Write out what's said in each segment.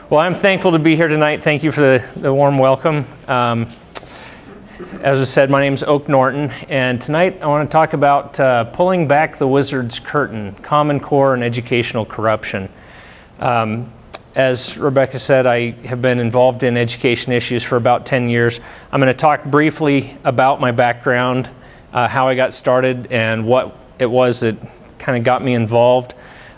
Well, I'm thankful to be here tonight. Thank you for the warm welcome. As I said, my name is Oak Norton, and tonight I want to talk about pulling back the wizard's curtain, Common Core and educational corruption. As Rebecca said, I have been involved in education issues for about 10 years. I'm going to talk briefly about my background, how I got started, and what it was that kind of got me involved.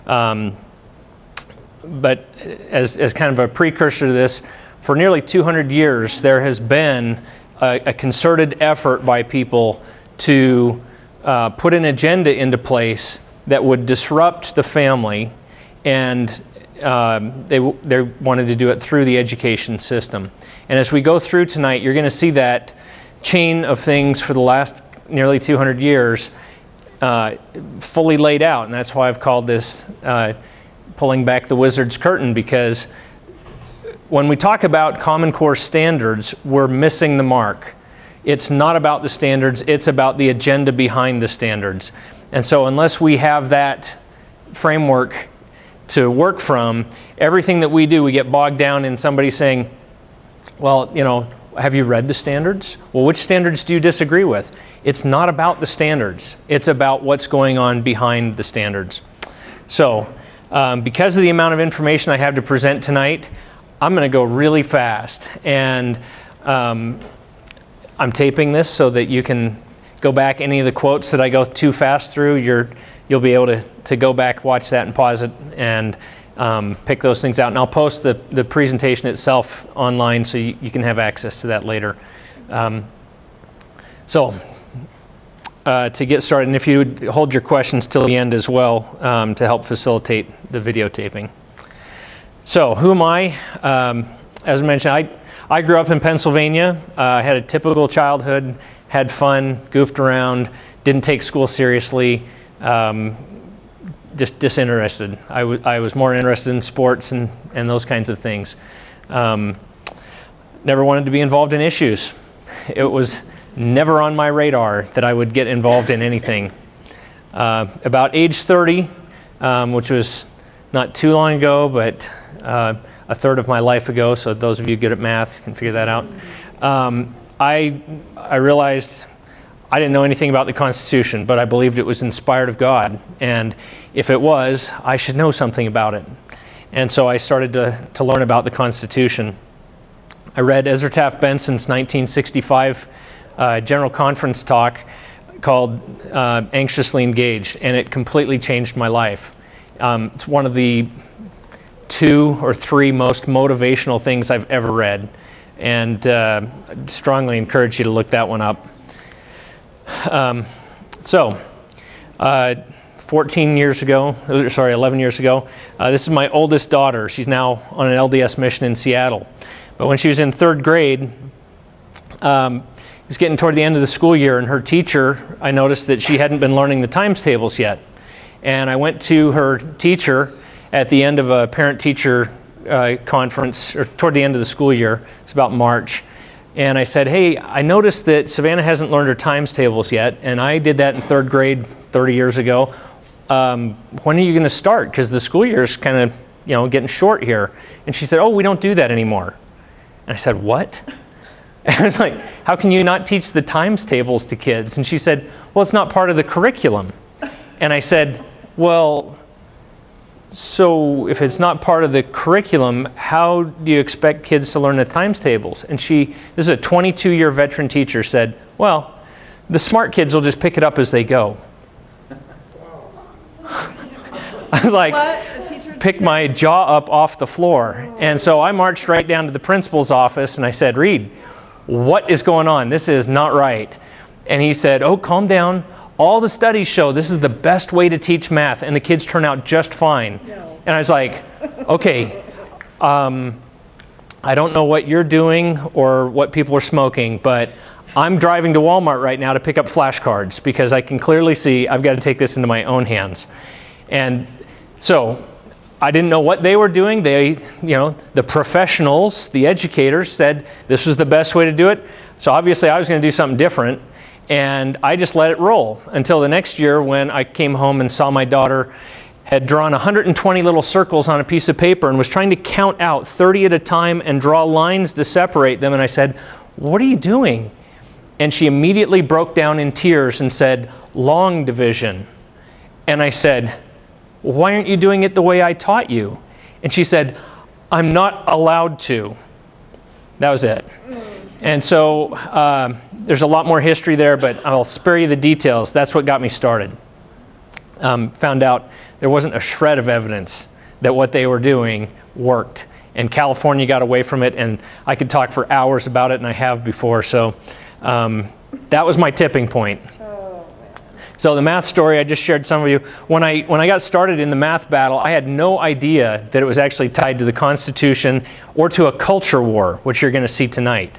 But as kind of a precursor to this, for nearly 200 years there has been a concerted effort by people to put an agenda into place that would disrupt the family, and they wanted to do it through the education system. And as we go through tonight, you're going to see that chain of things for the last nearly 200 years fully laid out, and that's why I've called this pulling back the wizard's curtain, because when we talk about Common Core standards, we're missing the mark. It's not about the standards, it's about the agenda behind the standards. And so unless we have that framework to work from, everything that we do, we get bogged down in somebody saying, well, you know, have you read the standards? Well, which standards do you disagree with? It's not about the standards. It's about what's going on behind the standards. So, because of the amount of information I have to present tonight, I'm going to go really fast. And I'm taping this so that you can go back. Any of the quotes that I go too fast through, you'll be able to go back, watch that, and pause it, and pick those things out. And I'll post the presentation itself online so you can have access to that later. To get started, and if you would hold your questions till the end as well to help facilitate the videotaping. So, who am I? As I mentioned, I grew up in Pennsylvania. I had a typical childhood, had fun, goofed around, didn't take school seriously, just disinterested. I was more interested in sports and those kinds of things. Never wanted to be involved in issues. It was never on my radar that I would get involved in anything. About age 30, which was not too long ago, but a third of my life ago, so those of you good at math can figure that out, I realized I didn't know anything about the Constitution, but I believed it was inspired of God, and if it was, I should know something about it. And so I started to learn about the Constitution. I read Ezra Taft Benson's 1965 General Conference talk called Anxiously Engaged, and it completely changed my life. It's one of the 2 or 3 most motivational things I've ever read, and strongly encourage you to look that one up. 11 years ago, this is my oldest daughter. She's now on an LDS mission in Seattle. But when she was in 3rd grade, it was getting toward the end of the school year, and her teacher, I noticed that she hadn't been learning the times tables yet. And I went to her teacher at the end of a parent-teacher conference, or toward the end of the school year. It's about March. And I said, hey, I noticed that Savannah hasn't learned her times tables yet, and I did that in 3rd grade 30 years ago. When are you going to start? Because the school year is kind of, getting short here. And she said, oh, we don't do that anymore. And I said, what? And I was like, how can you not teach the times tables to kids? And she said, well, it's not part of the curriculum. And I said, well, so if it's not part of the curriculum, how do you expect kids to learn the times tables? And this is a 22-year veteran teacher, said, well, the smart kids will just pick it up as they go. I was like, pick my jaw up off the floor. And so I marched right down to the principal's office and I said, Reed, what is going on? This is not right. And he said, oh, calm down. All the studies show this is the best way to teach math, and the kids turn out just fine. No. And I was like, okay, I don't know what you're doing or what people are smoking, but I'm driving to Walmart right now to pick up flashcards because I can clearly see I've got to take this into my own hands. And so I didn't know what they were doing. They, the professionals, the educators said this was the best way to do it. So obviously I was going to do something different. And I just let it roll until the next year when I came home and saw my daughter had drawn 120 little circles on a piece of paper and was trying to count out 30 at a time and draw lines to separate them. And I said, "What are you doing?" And she immediately broke down in tears and said, "Long division." And I said, "Why aren't you doing it the way I taught you?" And she said, "I'm not allowed to." That was it. And so there's a lot more history there, but I'll spare you the details. That's what got me started. Found out there wasn't a shred of evidence that what they were doing worked. And California got away from it, and I could talk for hours about it, and I have before. So that was my tipping point. So the math story I just shared some of you. When I got started in the math battle, I had no idea that it was actually tied to the Constitution or to a culture war, which you're going to see tonight.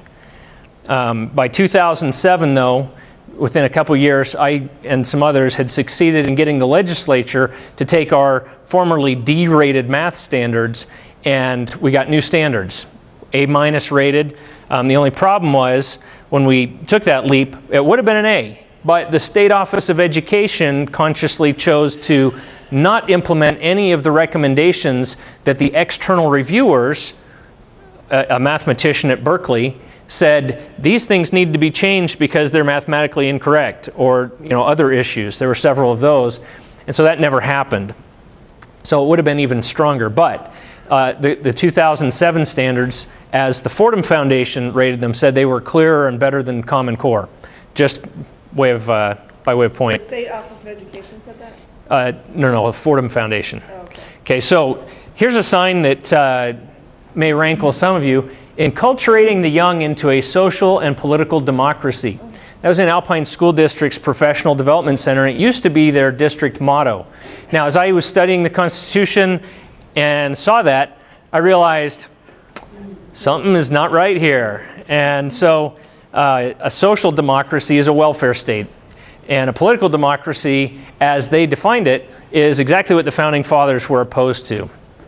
By 2007, though, within a couple years, I and some others had succeeded in getting the legislature to take our formerly D-rated math standards, and we got new standards, A- rated. The only problem was when we took that leap, it would have been an A. But the State Office of Education consciously chose to not implement any of the recommendations that the external reviewers, a mathematician at Berkeley, said these things need to be changed because they're mathematically incorrect, or other issues. There were several of those, and so that never happened. So it would have been even stronger. But the 2007 standards, as the Fordham Foundation rated them, said they were clearer and better than Common Core. Just by way of point. The State Office of Education said that? No, the Fordham Foundation. Oh, okay. Okay, so here's a sign that may rankle some of you. Enculturating the young into a social and political democracy. That was in Alpine School District's Professional Development Center, and it used to be their district motto. Now, as I was studying the Constitution and saw that, I realized something is not right here. And so a social democracy is a welfare state, and a political democracy, as they defined it, is exactly what the Founding Fathers were opposed to.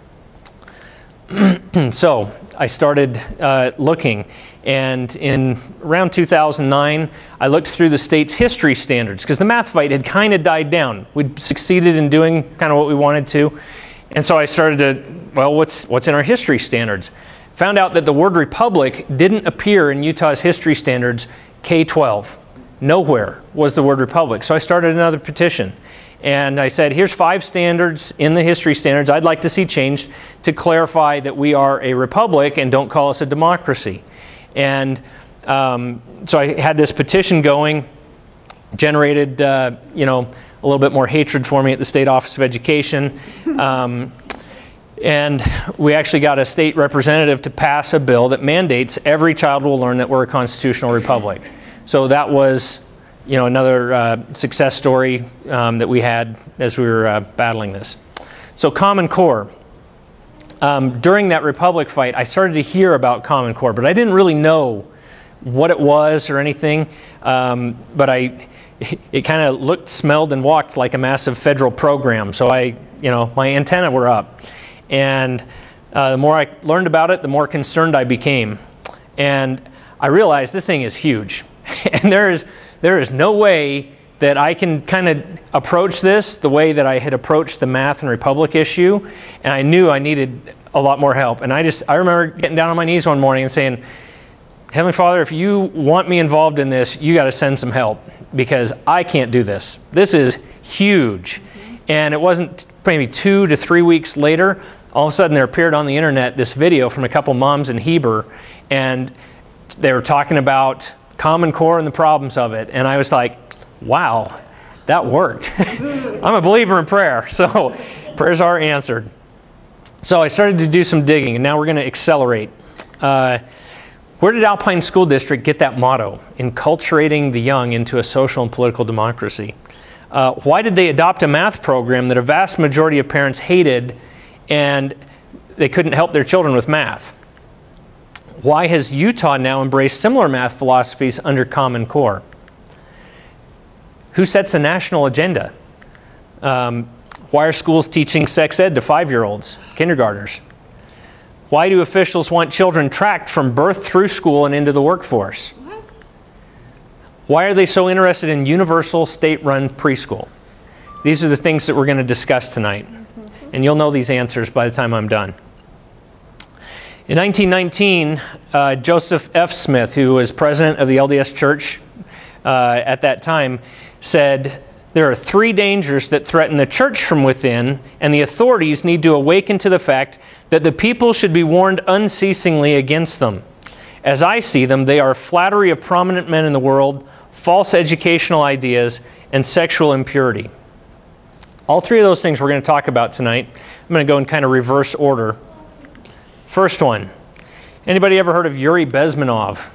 So I started looking, and in around 2009, I looked through the state's history standards, because the math fight had kind of died down. We'd succeeded in doing kind of what we wanted to, and so I started to, well, what's in our history standards? Found out that the word republic didn't appear in Utah's history standards K-12. Nowhere was the word republic. So I started another petition. And I said, here's 5 standards in the history standards I'd like to see changed to clarify that we are a republic and don't call us a democracy. And so I had this petition going, generated a little bit more hatred for me at the State Office of Education. And we actually got a state representative to pass a bill that mandates every child will learn that we're a constitutional republic. So that was another success story that we had as we were battling this. So Common Core. During that Republic fight, I started to hear about Common Core, but I didn't really know what it was or anything. But it kind of looked, smelled, and walked like a massive federal program. So my antenna were up. And the more I learned about it, the more concerned I became. And I realized this thing is huge. And there is no way that I can kind of approach this the way that I had approached the math and republic issue. And I knew I needed a lot more help. And I remember getting down on my knees one morning and saying, Heavenly Father, if you want me involved in this, you got to send some help, because I can't do this. This is huge. And it wasn't maybe 2 to 3 weeks later, all of a sudden there appeared on the internet this video from a couple moms in Heber, and they were talking about Common Core and the problems of it. And I was like, wow, that worked. I'm a believer in prayer, so prayers are answered. So I started to do some digging, and now we're going to accelerate. Where did Alpine School District get that motto, enculturating the young into a social and political democracy? Why did they adopt a math program that a vast majority of parents hated, and they couldn't help their children with math? Why has Utah now embraced similar math philosophies under Common Core? Who sets a national agenda? Why are schools teaching sex ed to 5-year-olds, kindergartners? Why do officials want children tracked from birth through school and into the workforce? What? Why are they so interested in universal state-run preschool? These are the things that we're going to discuss tonight. And you'll know these answers by the time I'm done. In 1919, Joseph F. Smith, who was president of the LDS Church at that time, said, "There are 3 dangers that threaten the church from within, and the authorities need to awaken to the fact that the people should be warned unceasingly against them. As I see them, they are flattery of prominent men in the world, false educational ideas, and sexual impurity." All 3 of those things we're going to talk about tonight. I'm going to go in kind of reverse order. First one, anybody ever heard of Yuri Bezmenov?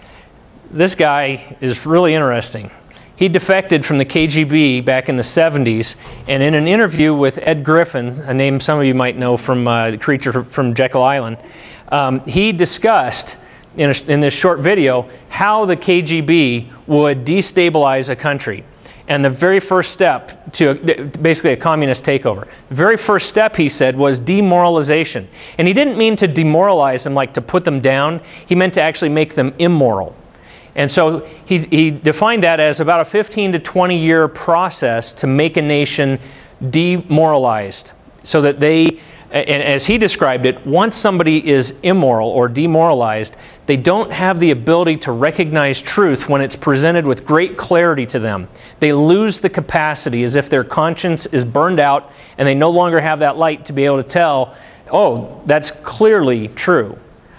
This guy is really interesting. He defected from the KGB back in the 70s, and in an interview with Ed Griffin, a name some of you might know from the creature from Jekyll Island, he discussed in this short video how the KGB would destabilize a country. And the very first step to basically a communist takeover, the very first step, he said, was demoralization. And he didn't mean to demoralize them, like to put them down. He meant to actually make them immoral. And so he defined that as about a 15 to 20 year process to make a nation demoralized, so that they, and as he described it, once somebody is immoral or demoralized, they don't have the ability to recognize truth when it's presented with great clarity to them. They lose the capacity, as if their conscience is burned out and they no longer have that light to be able to tell, oh, that's clearly true.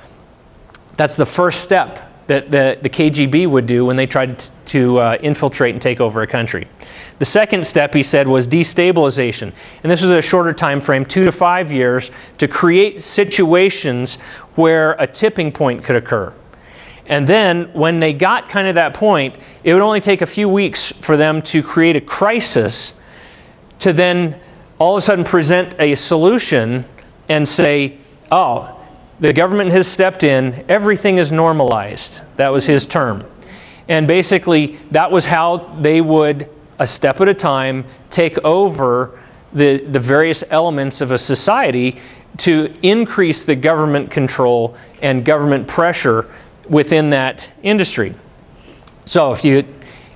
That's the first step that the KGB would do when they tried to infiltrate and take over a country. The second step, he said, was destabilization. And this was a shorter time frame, 2 to 5 years, to create situations where a tipping point could occur. And then when they got kind of that point, it would only take a few weeks for them to create a crisis to then all of a sudden present a solution and say, oh, the government has stepped in, everything is normalized. That was his term. And basically, that was how they would, a step at a time, take over the various elements of a society to increase the government control and government pressure within that industry. So if you,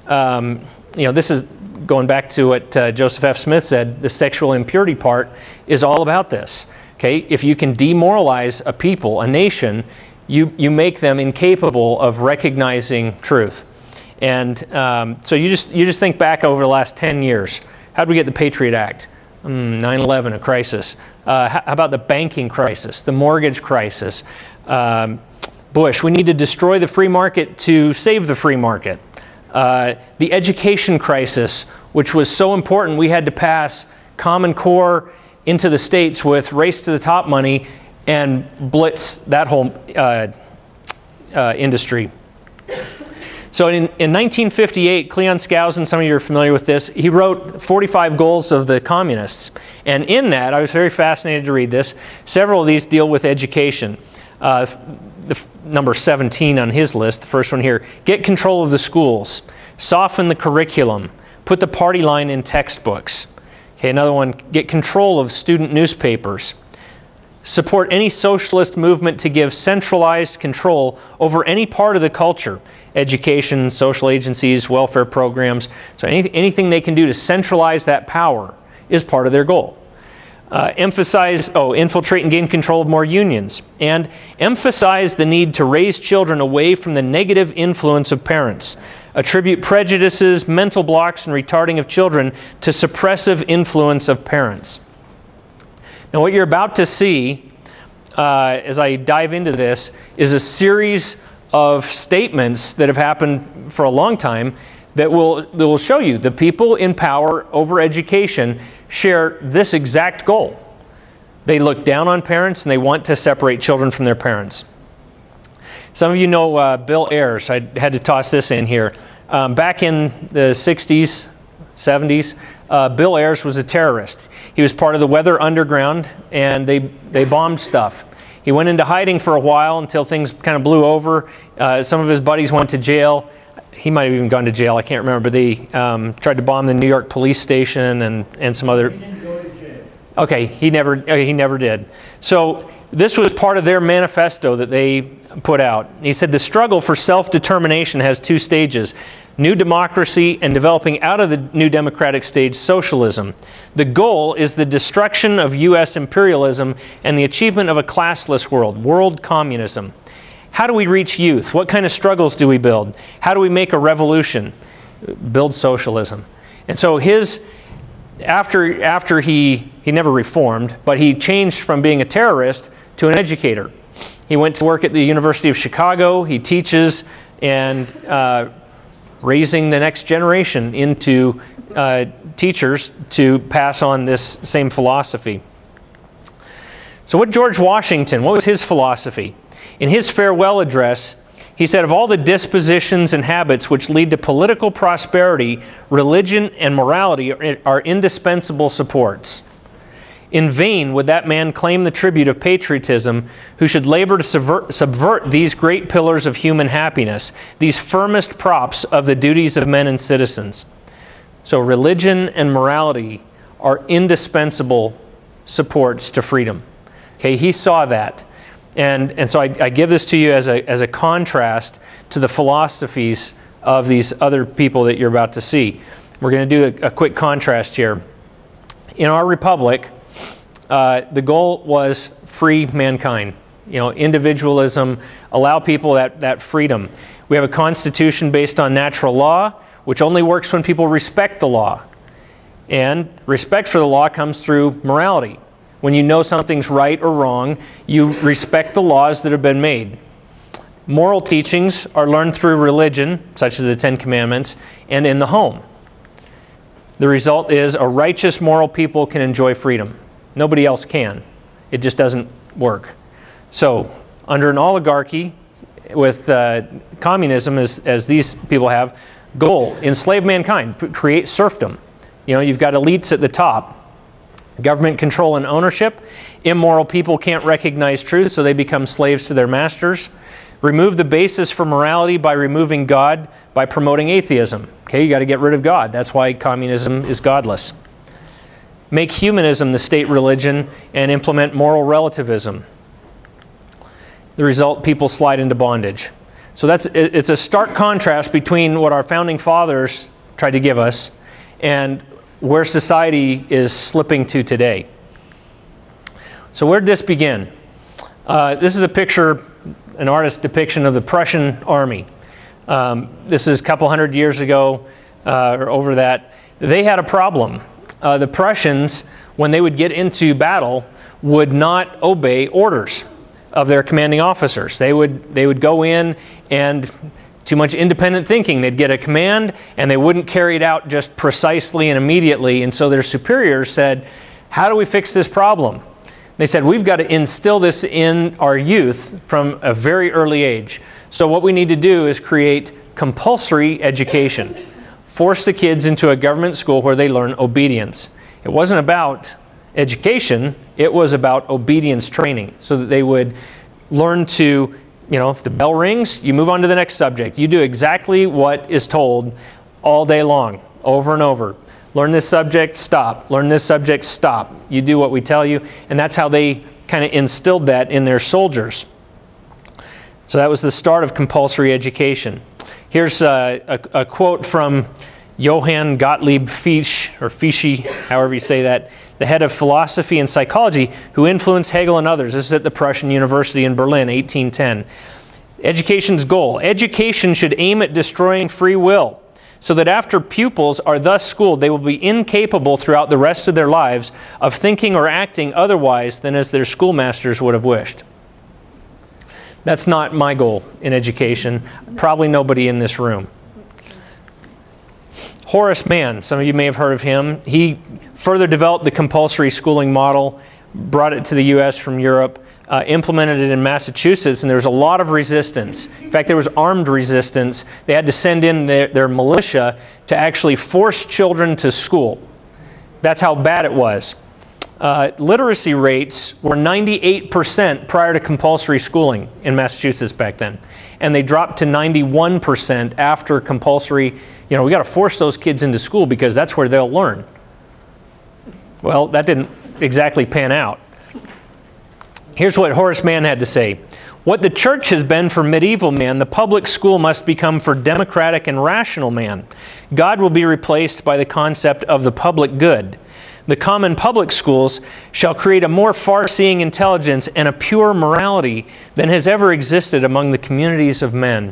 this is going back to what Joseph F. Smith said, the sexual impurity part is all about this. Okay, if you can demoralize a people, a nation, you make them incapable of recognizing truth. And so you just think back over the last 10 years. How did we get the Patriot Act? 9/11, a crisis. How about the banking crisis, the mortgage crisis? Bush, we need to destroy the free market to save the free market. The education crisis, which was so important, we had to pass Common Core into the states with race to the top money and blitz that whole industry. So in 1958, Cleon Skousen, some of you are familiar with this, he wrote 45 goals of the communists. And in that, I was very fascinated to read this, several of these deal with education. Number 17 on his list, the first one here, get control of the schools, soften the curriculum, put the party line in textbooks. Okay, another one, get control of student newspapers. Support any socialist movement to give centralized control over any part of the culture. Education, social agencies, welfare programs. So anything they can do to centralize that power is part of their goal. Infiltrate and gain control of more unions. And emphasize the need to raise children away from the negative influence of parents. Attribute prejudices, mental blocks, and retarding of children to suppressive influence of parents. Now what you're about to see as I dive into this is a series of statements that have happened for a long time that will show you the people in power over education share this exact goal. They look down on parents and they want to separate children from their parents. Some of you know Bill Ayers. I had to toss this in here. Back in the 60s, 70s, Bill Ayers was a terrorist. He was part of the Weather Underground, and they bombed stuff. He went into hiding for a while until things kind of blew over. Some of his buddies went to jail. He might have even gone to jail, I can't remember, but they tried to bomb the New York police station and some other... He didn't go to jail. Okay, he never did. So this was part of their manifesto that they put out. He said, the struggle for self-determination has two stages: new democracy and developing out of the new democratic stage, socialism. The goal is the destruction of U.S. imperialism and the achievement of a classless world, world communism. How do we reach youth? What kind of struggles do we build? How do we make a revolution? Build socialism. And so after he never reformed, but he changed from being a terrorist to an educator. He went to work at the University of Chicago. He teaches and raising the next generation into teachers to pass on this same philosophy. So what George Washington, what was his philosophy? In his farewell address, he said, of all the dispositions and habits which lead to political prosperity, religion and morality are indispensable supports. In vain would that man claim the tribute of patriotism who should labor to subvert these great pillars of human happiness, these firmest props of the duties of men and citizens. So religion and morality are indispensable supports to freedom. Okay, he saw that. And so I give this to you as a contrast to the philosophies of these other people that you're about to see. We're going to do a quick contrast here. In our republic, the goal was free mankind. You know, individualism, allow people that freedom. We have a constitution based on natural law, which only works when people respect the law. And respect for the law comes through morality. When you know something's right or wrong, you respect the laws that have been made. Moral teachings are learned through religion, such as the Ten Commandments, and in the home. The result is a righteous, moral people can enjoy freedom. Nobody else can. It just doesn't work. So, under an oligarchy with communism, as these people have, goal, enslave mankind, create serfdom. You know, you've got elites at the top. Government control and ownership. Immoral people can't recognize truth, so they become slaves to their masters. Remove the basis for morality by removing God, by promoting atheism. Okay, you got to get rid of God. That's why communism is godless. Make humanism the state religion and implement moral relativism. The result, people slide into bondage. So it's a stark contrast between what our founding fathers tried to give us and where society is slipping to today. So where did this begin? This is a picture, an artist's depiction of the Prussian army. This is a couple hundred years ago, or over that. They had a problem. The Prussians, when they would get into battle, would not obey orders of their commanding officers. They would go in and too much independent thinking. They'd get a command and they wouldn't carry it out just precisely and immediately. And so their superiors said, how do we fix this problem? They said, we've got to instill this in our youth from a very early age. So what we need to do is create compulsory education. Force the kids into a government school where they learn obedience. It wasn't about education, it was about obedience training, so that they would learn to, you know, if the bell rings, you move on to the next subject. You do exactly what is told all day long, over and over. Learn this subject, stop. Learn this subject, stop. You do what we tell you, and that's how they kind of instilled that in their soldiers. So that was the start of compulsory education. Here's a quote from Johann Gottlieb Fichte, or Fichte, however you say that, the head of philosophy and psychology, who influenced Hegel and others. This is at the Prussian University in Berlin, 1810. Education's goal. Education should aim at destroying free will, so that after pupils are thus schooled, they will be incapable throughout the rest of their lives of thinking or acting otherwise than as their schoolmasters would have wished. That's not my goal in education. Probably nobody in this room. Horace Mann, some of you may have heard of him. He further developed the compulsory schooling model, brought it to the U.S. from Europe, implemented it in Massachusetts, and there was a lot of resistance. In fact, there was armed resistance. They had to send in their militia to actually force children to school. That's how bad it was. Literacy rates were 98% prior to compulsory schooling in Massachusetts back then. And they dropped to 91% after compulsory. You know, we got to force those kids into school because that's where they'll learn. Well, that didn't exactly pan out. Here's what Horace Mann had to say. What the church has been for medieval man, the public school must become for democratic and rational man. God will be replaced by the concept of the public good. The common public schools shall create a more far-seeing intelligence and a pure morality than has ever existed among the communities of men.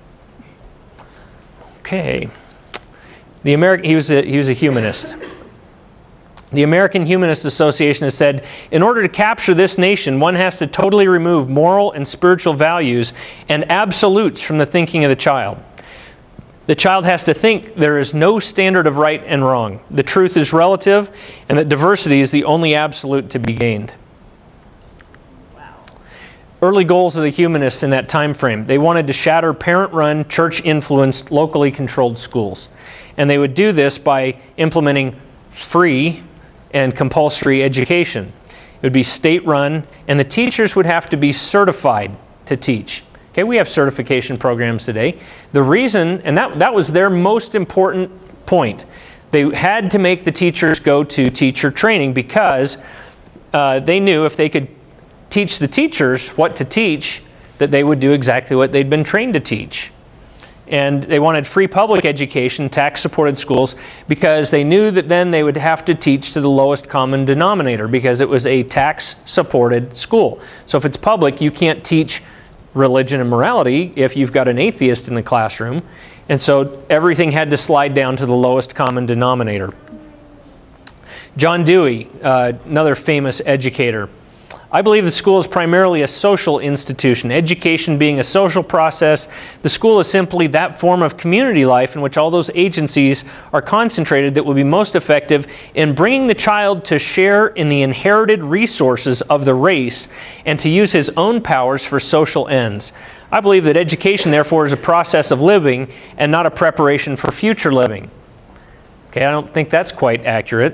Okay. He was a humanist. The American Humanist Association has said, in order to capture this nation, one has to totally remove moral and spiritual values and absolutes from the thinking of the child. The child has to think there is no standard of right and wrong. The truth is relative, and that diversity is the only absolute to be gained. Wow. Early goals of the humanists in that time frame, they wanted to shatter parent-run, church-influenced, locally controlled schools. And they would do this by implementing free and compulsory education. It would be state-run, and the teachers would have to be certified to teach. Okay, we have certification programs today. The reason, and that was their most important point, they had to make the teachers go to teacher training because they knew if they could teach the teachers what to teach, that they would do exactly what they'd been trained to teach. And they wanted free public education, tax-supported schools, because they knew that then they would have to teach to the lowest common denominator because it was a tax-supported school. So if it's public, you can't teach religion and morality if you've got an atheist in the classroom. And so everything had to slide down to the lowest common denominator. John Dewey, another famous educator. I believe the school is primarily a social institution. Education being a social process, the school is simply that form of community life in which all those agencies are concentrated that will be most effective in bringing the child to share in the inherited resources of the race and to use his own powers for social ends. I believe that education, therefore, is a process of living and not a preparation for future living. Okay, I don't think that's quite accurate.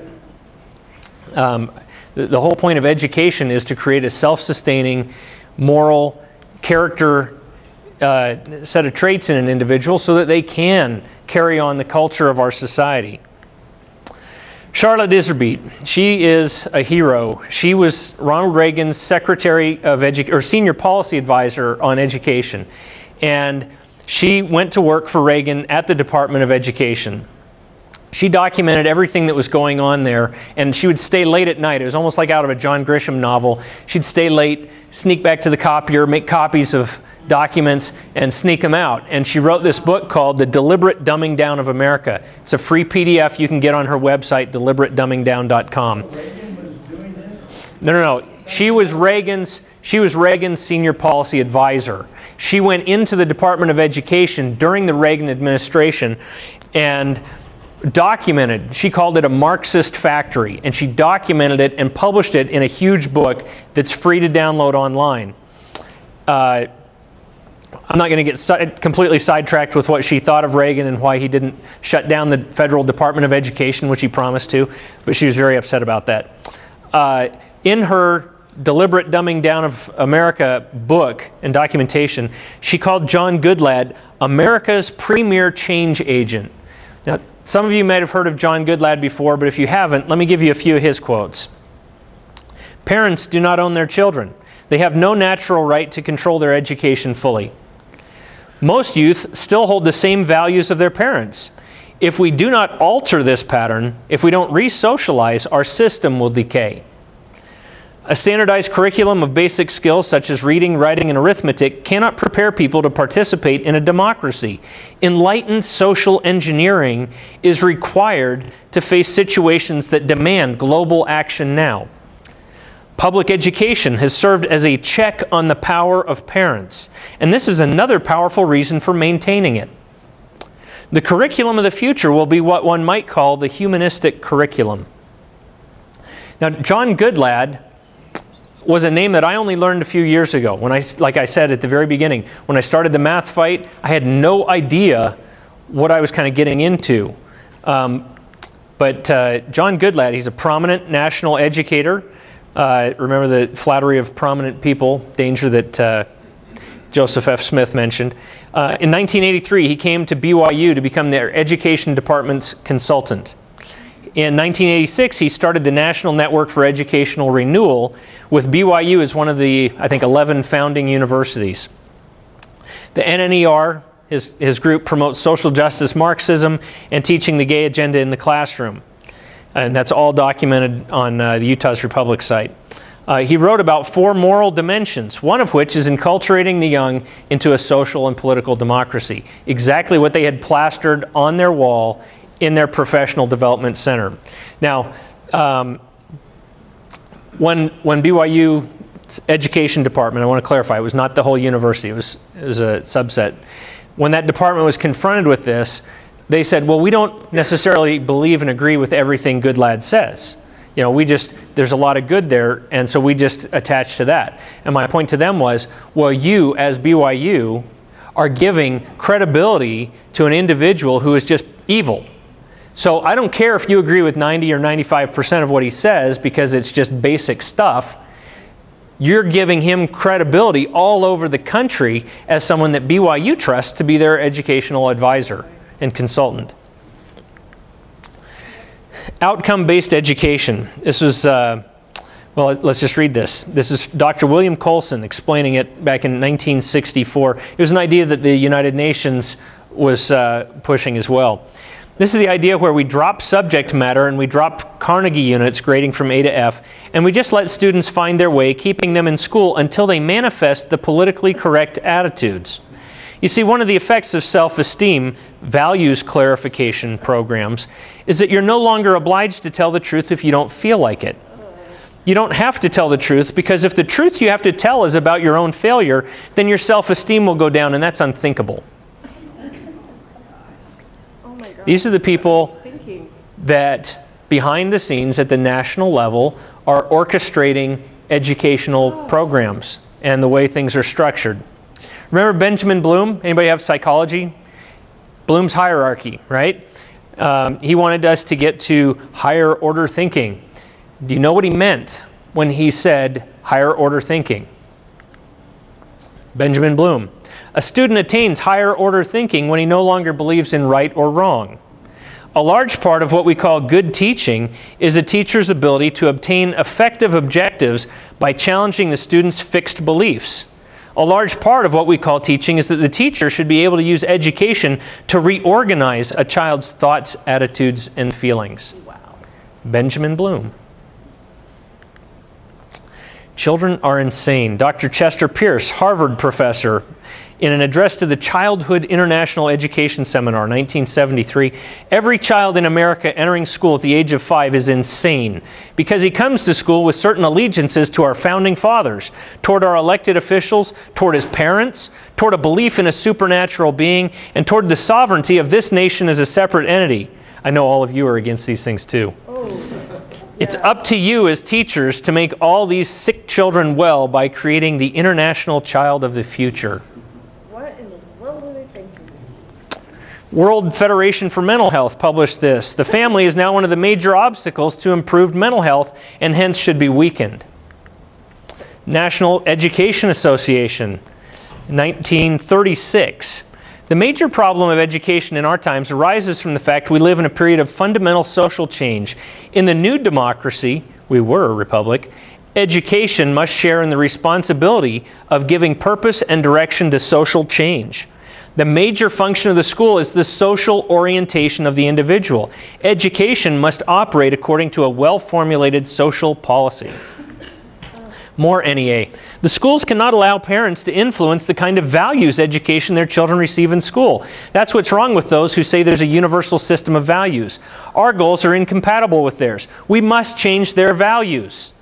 The whole point of education is to create a self-sustaining, moral, character set of traits in an individual so that they can carry on the culture of our society. Charlotte Iserbyt, she is a hero. She was Ronald Reagan's Secretary of Senior Policy Advisor on Education. And she went to work for Reagan at the Department of Education. She documented everything that was going on there, and she would stay late at night. It was almost like out of a John Grisham novel. She'd stay late, sneak back to the copier, make copies of documents, and sneak them out. And she wrote this book called The Deliberate Dumbing Down of America. It's a free PDF you can get on her website, deliberatedumbingdown.com. No. She was Reagan's Senior Policy Advisor. She went into the Department of Education during the Reagan administration and documented, she called it a Marxist factory, and she documented it and published it in a huge book that's free to download online. I'm not going to get completely sidetracked with what she thought of Reagan and why he didn't shut down the Federal Department of Education, which he promised to, but she was very upset about that. In her Deliberate Dumbing Down of America book and documentation, she called John Goodlad America's premier change agent. Now, some of you might have heard of John Goodlad before, but if you haven't, let me give you a few of his quotes. Parents do not own their children. They have no natural right to control their education fully. Most youth still hold the same values of their parents. If we do not alter this pattern, if we don't re-socialize, our system will decay. A standardized curriculum of basic skills such as reading, writing, and arithmetic cannot prepare people to participate in a democracy. Enlightened social engineering is required to face situations that demand global action now. Public education has served as a check on the power of parents, and this is another powerful reason for maintaining it. The curriculum of the future will be what one might call the humanistic curriculum. Now, John Goodlad was a name that I only learned a few years ago. Like I said at the very beginning, when I started the math fight, I had no idea what I was kind of getting into. But John Goodlad, he's a prominent national educator. Remember the flattery of prominent people, danger that Joseph F. Smith mentioned. In 1983, he came to BYU to become their education department's consultant. In 1986, he started the National Network for Educational Renewal, with BYU as one of the, I think, 11 founding universities. The NNER, his group, promotes social justice Marxism and teaching the gay agenda in the classroom. And that's all documented on the Utah's Republic site. He wrote about 4 moral dimensions, one of which is enculturating the young into a social and political democracy. Exactly what they had plastered on their wall in their professional development center. Now, when BYU's education department, I want to clarify, it was not the whole university, it was a subset. When that department was confronted with this, they said, well, we don't necessarily believe and agree with everything Goodlad says. You know, there's a lot of good there, and so we just attach to that. And my point to them was, well, you, as BYU, are giving credibility to an individual who is just evil. So I don't care if you agree with 90 or 95% of what he says, because it's just basic stuff. You're giving him credibility all over the country as someone that BYU trusts to be their educational advisor and consultant. Outcome-based education. This was, well, let's just read this. This is Dr. William Colson explaining it back in 1964. It was an idea that the United Nations was pushing as well. This is the idea where we drop subject matter and we drop Carnegie units grading from A to F, and we just let students find their way, keeping them in school until they manifest the politically correct attitudes. You see, one of the effects of self-esteem, values clarification programs, is that you're no longer obliged to tell the truth if you don't feel like it. You don't have to tell the truth, because if the truth you have to tell is about your own failure, then your self-esteem will go down, and that's unthinkable. These are the people that, behind the scenes at the national level, are orchestrating educational programs and the way things are structured. Remember Benjamin Bloom? Anybody have psychology? Bloom's hierarchy, right? He wanted us to get to higher order thinking. Do you know what he meant when he said higher order thinking? Benjamin Bloom. A student attains higher order thinking when he no longer believes in right or wrong. A large part of what we call good teaching is a teacher's ability to obtain effective objectives by challenging the student's fixed beliefs. A large part of what we call teaching is that the teacher should be able to use education to reorganize a child's thoughts, attitudes, and feelings. Wow. Benjamin Bloom. Children are insane. Dr. Chester Pierce, Harvard professor, in an address to the Childhood International Education Seminar, 1973, every child in America entering school at the age of 5 is insane because he comes to school with certain allegiances to our founding fathers, toward our elected officials, toward his parents, toward a belief in a supernatural being, and toward the sovereignty of this nation as a separate entity. I know all of you are against these things too. It's up to you as teachers to make all these sick children well by creating the international child of the future. What in the world are they thinking? World Federation for Mental Health published this. The family is now one of the major obstacles to improved mental health and hence should be weakened. National Education Association, 1936. The major problem of education in our times arises from the fact we live in a period of fundamental social change. In the new democracy, we were a republic, education must share in the responsibility of giving purpose and direction to social change. The major function of the school is the social orientation of the individual. Education must operate according to a well-formulated social policy. More NEA. The schools cannot allow parents to influence the kind of values education their children receive in school. That's what's wrong with those who say there's a universal system of values. Our goals are incompatible with theirs. We must change their values.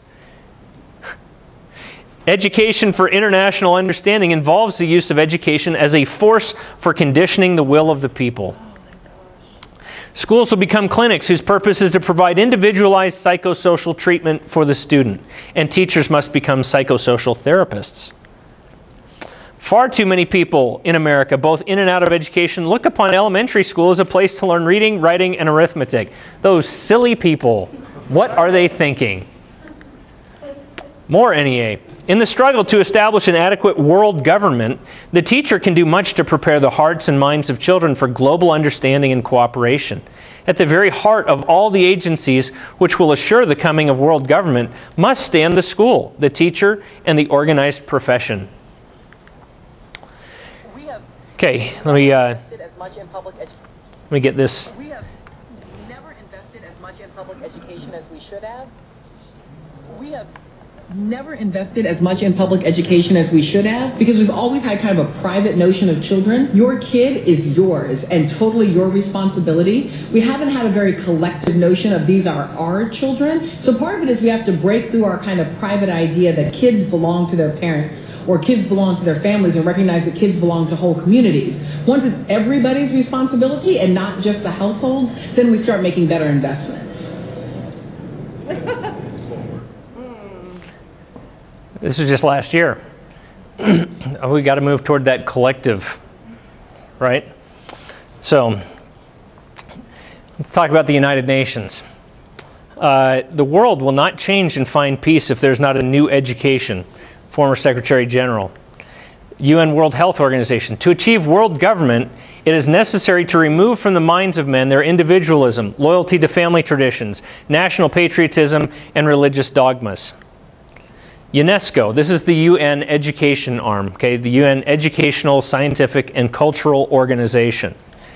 Education for international understanding involves the use of education as a force for conditioning the will of the people. Schools will become clinics whose purpose is to provide individualized psychosocial treatment for the student, and teachers must become psychosocial therapists. Far too many people in America, both in and out of education, look upon elementary school as a place to learn reading, writing, and arithmetic. Those silly people, what are they thinking? More NEA. In the struggle to establish an adequate world government, the teacher can do much to prepare the hearts and minds of children for global understanding and cooperation. At the very heart of all the agencies which will assure the coming of world government must stand the school, the teacher, and the organized profession. Okay, let me get this. We have never invested as much in public education as we should have. We have never invested as much in public education as we should have because we've always had kind of a private notion of children. Your kid is yours and totally your responsibility. We haven't had a very collective notion of these are our children. So part of it is we have to break through our kind of private idea that kids belong to their parents or kids belong to their families and recognize that kids belong to whole communities. Once it's everybody's responsibility and not just the households, then we start making better investments. This was just last year. We got to move toward that collective, right? So, let's talk about the United Nations. The world will not change and find peace if there's not a new education. Former Secretary General. UN World Health Organization. To achieve world government, it is necessary to remove from the minds of men their individualism, loyalty to family traditions, national patriotism, and religious dogmas. UNESCO, this is the UN education arm, okay, the UN Educational, Scientific, and Cultural Organization.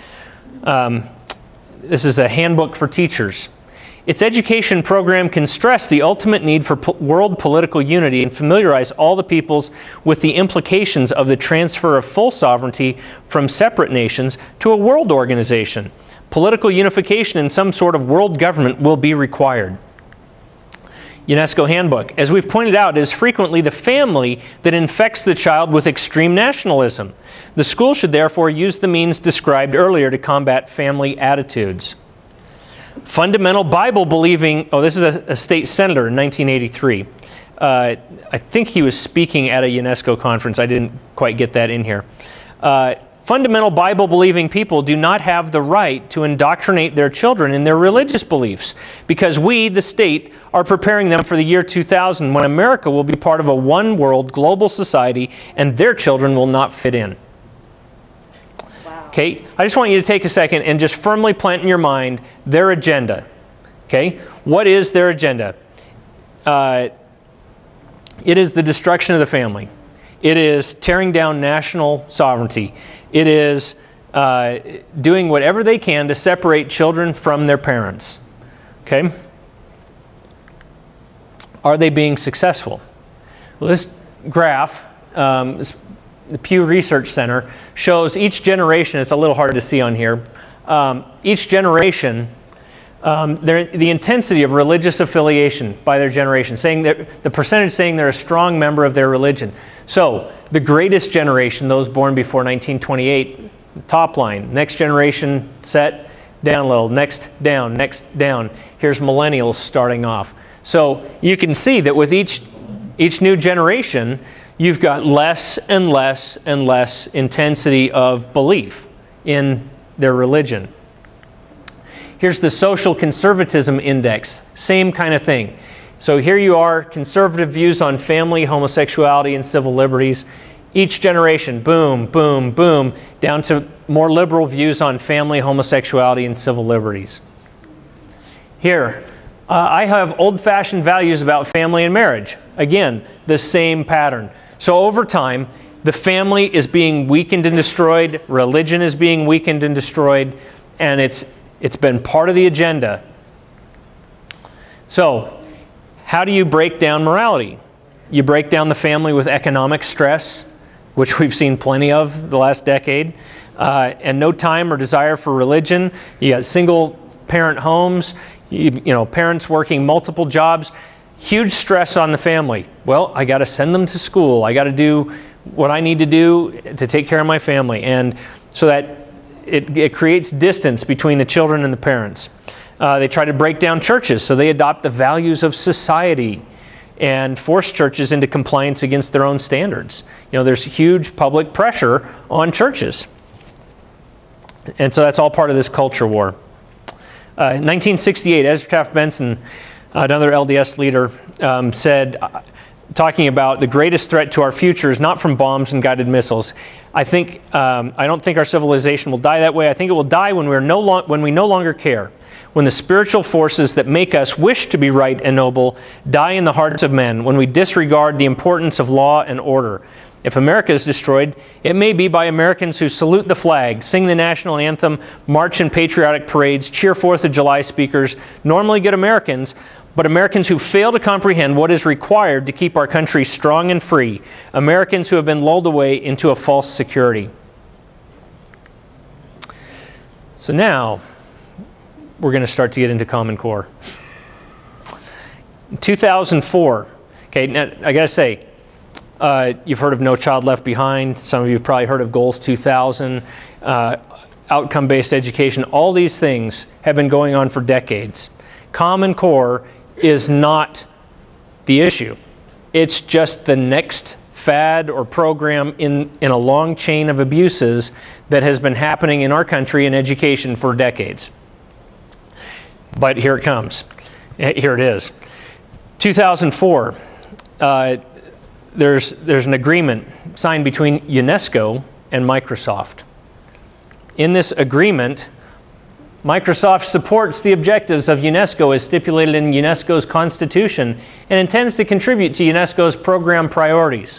This is a handbook for teachers. Its education program can stress the ultimate need for world political unity and familiarize all the peoples with the implications of the transfer of full sovereignty from separate nations to a world organization. Political unification in some sort of world government will be required. UNESCO Handbook. As we've pointed out, it is frequently the family that infects the child with extreme nationalism. The school should therefore use the means described earlier to combat family attitudes. Fundamental Bible-believing, this is a state senator in 1983. I think he was speaking at a UNESCO conference. I didn't quite get that in here. Fundamental Bible-believing people do not have the right to indoctrinate their children in their religious beliefs because we, the state, are preparing them for the year 2000 when America will be part of a one-world global society and their children will not fit in. Wow. Okay, I just want you to take a second and just firmly plant in your mind their agenda. Okay, what is their agenda? It is the destruction of the family. It is tearing down national sovereignty. It is doing whatever they can to separate children from their parents. Okay? Are they being successful? Well, this graph, the Pew Research Center, shows each generation. It's a little hard to see on here. Each generation, the intensity of religious affiliation by their generation, saying that the percentage saying they're a strong member of their religion. So the greatest generation, those born before 1928, the top line. Next generation set, down a little, next down, next down. Here's millennials starting off. So you can see that with each new generation, you've got less and less and less intensity of belief in their religion. Here's the Social Conservatism Index, same kind of thing. So here you are, conservative views on family, homosexuality, and civil liberties. Each generation, boom, boom, boom, down to more liberal views on family, homosexuality, and civil liberties. Here, I have old-fashioned values about family and marriage. Again, the same pattern. So over time, the family is being weakened and destroyed, religion is being weakened and destroyed, and it's been part of the agenda. So, how do you break down morality? You break down the family with economic stress, which we've seen plenty of the last decade, and no time or desire for religion. You got single-parent homes, you know, parents working multiple jobs, huge stress on the family. Well, I got to send them to school. I got to do what I need to do to take care of my family, and so that it creates distance between the children and the parents. They try to break down churches, so they adopt the values of society and force churches into compliance against their own standards. You know, there's huge public pressure on churches. And so that's all part of this culture war. In 1968, Ezra Taft Benson, another LDS leader, said, talking about the greatest threat to our future is not from bombs and guided missiles. I don't think our civilization will die that way. I think it will die when we no longer care. When the spiritual forces that make us wish to be right and noble die in the hearts of men, when we disregard the importance of law and order. If America is destroyed, it may be by Americans who salute the flag, sing the national anthem, march in patriotic parades, cheer 4th of July speakers, normally good Americans, but Americans who fail to comprehend what is required to keep our country strong and free. Americans who have been lulled away into a false security. So now, we're going to start to get into Common Core. In 2004, okay, now I got to say, you've heard of No Child Left Behind. Some of you have probably heard of Goals 2000, outcome-based education. All these things have been going on for decades. Common Core is not the issue. It's just the next fad or program in a long chain of abuses that has been happening in our country in education for decades. But here it comes. Here it is. 2004, there's an agreement signed between UNESCO and Microsoft. In this agreement, Microsoft supports the objectives of UNESCO as stipulated in UNESCO's constitution and intends to contribute to UNESCO's program priorities.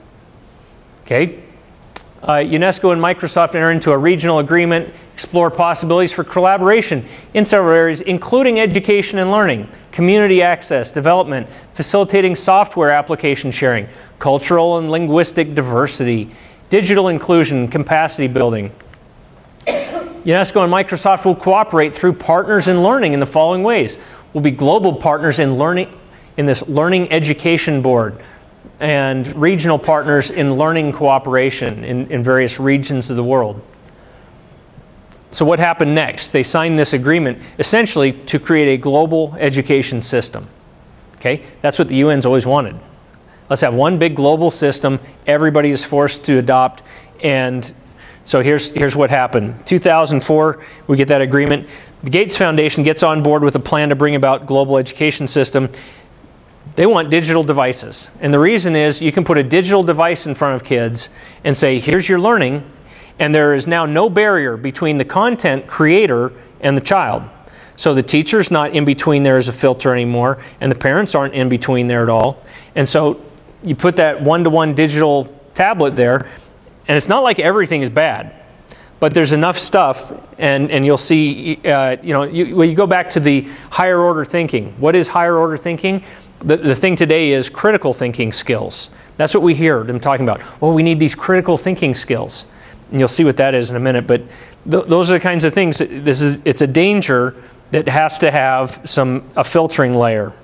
Okay? UNESCO and Microsoft enter into a regional agreement, explore possibilities for collaboration in several areas, including education and learning, community access, development, facilitating software application sharing, cultural and linguistic diversity, digital inclusion, capacity building. UNESCO and Microsoft will cooperate through partners in learning in the following ways. We'll be global partners in learning in this Learning Education Board, and regional partners in learning cooperation in various regions of the world. So what happened next? They signed this agreement essentially to create a global education system. Okay? That's what the UN's always wanted. Let's have one big global system everybody is forced to adopt. And so here's what happened. 2004, we get that agreement. The Gates Foundation gets on board with a plan to bring about global education system. They want digital devices. And the reason is you can put a digital device in front of kids and say, here's your learning, and there is now no barrier between the content creator and the child. So the teacher's not in between there as a filter anymore, and the parents aren't in between there at all. And so you put that one-to-one digital tablet there, and it's not like everything is bad, but there's enough stuff, and you'll see, when you go back to the higher order thinking. What is higher order thinking? The thing today is critical thinking skills. That's what we hear them talking about. Well, we need these critical thinking skills. And you'll see what that is in a minute. But those are the kinds of things. It's a danger that has to have a filtering layer.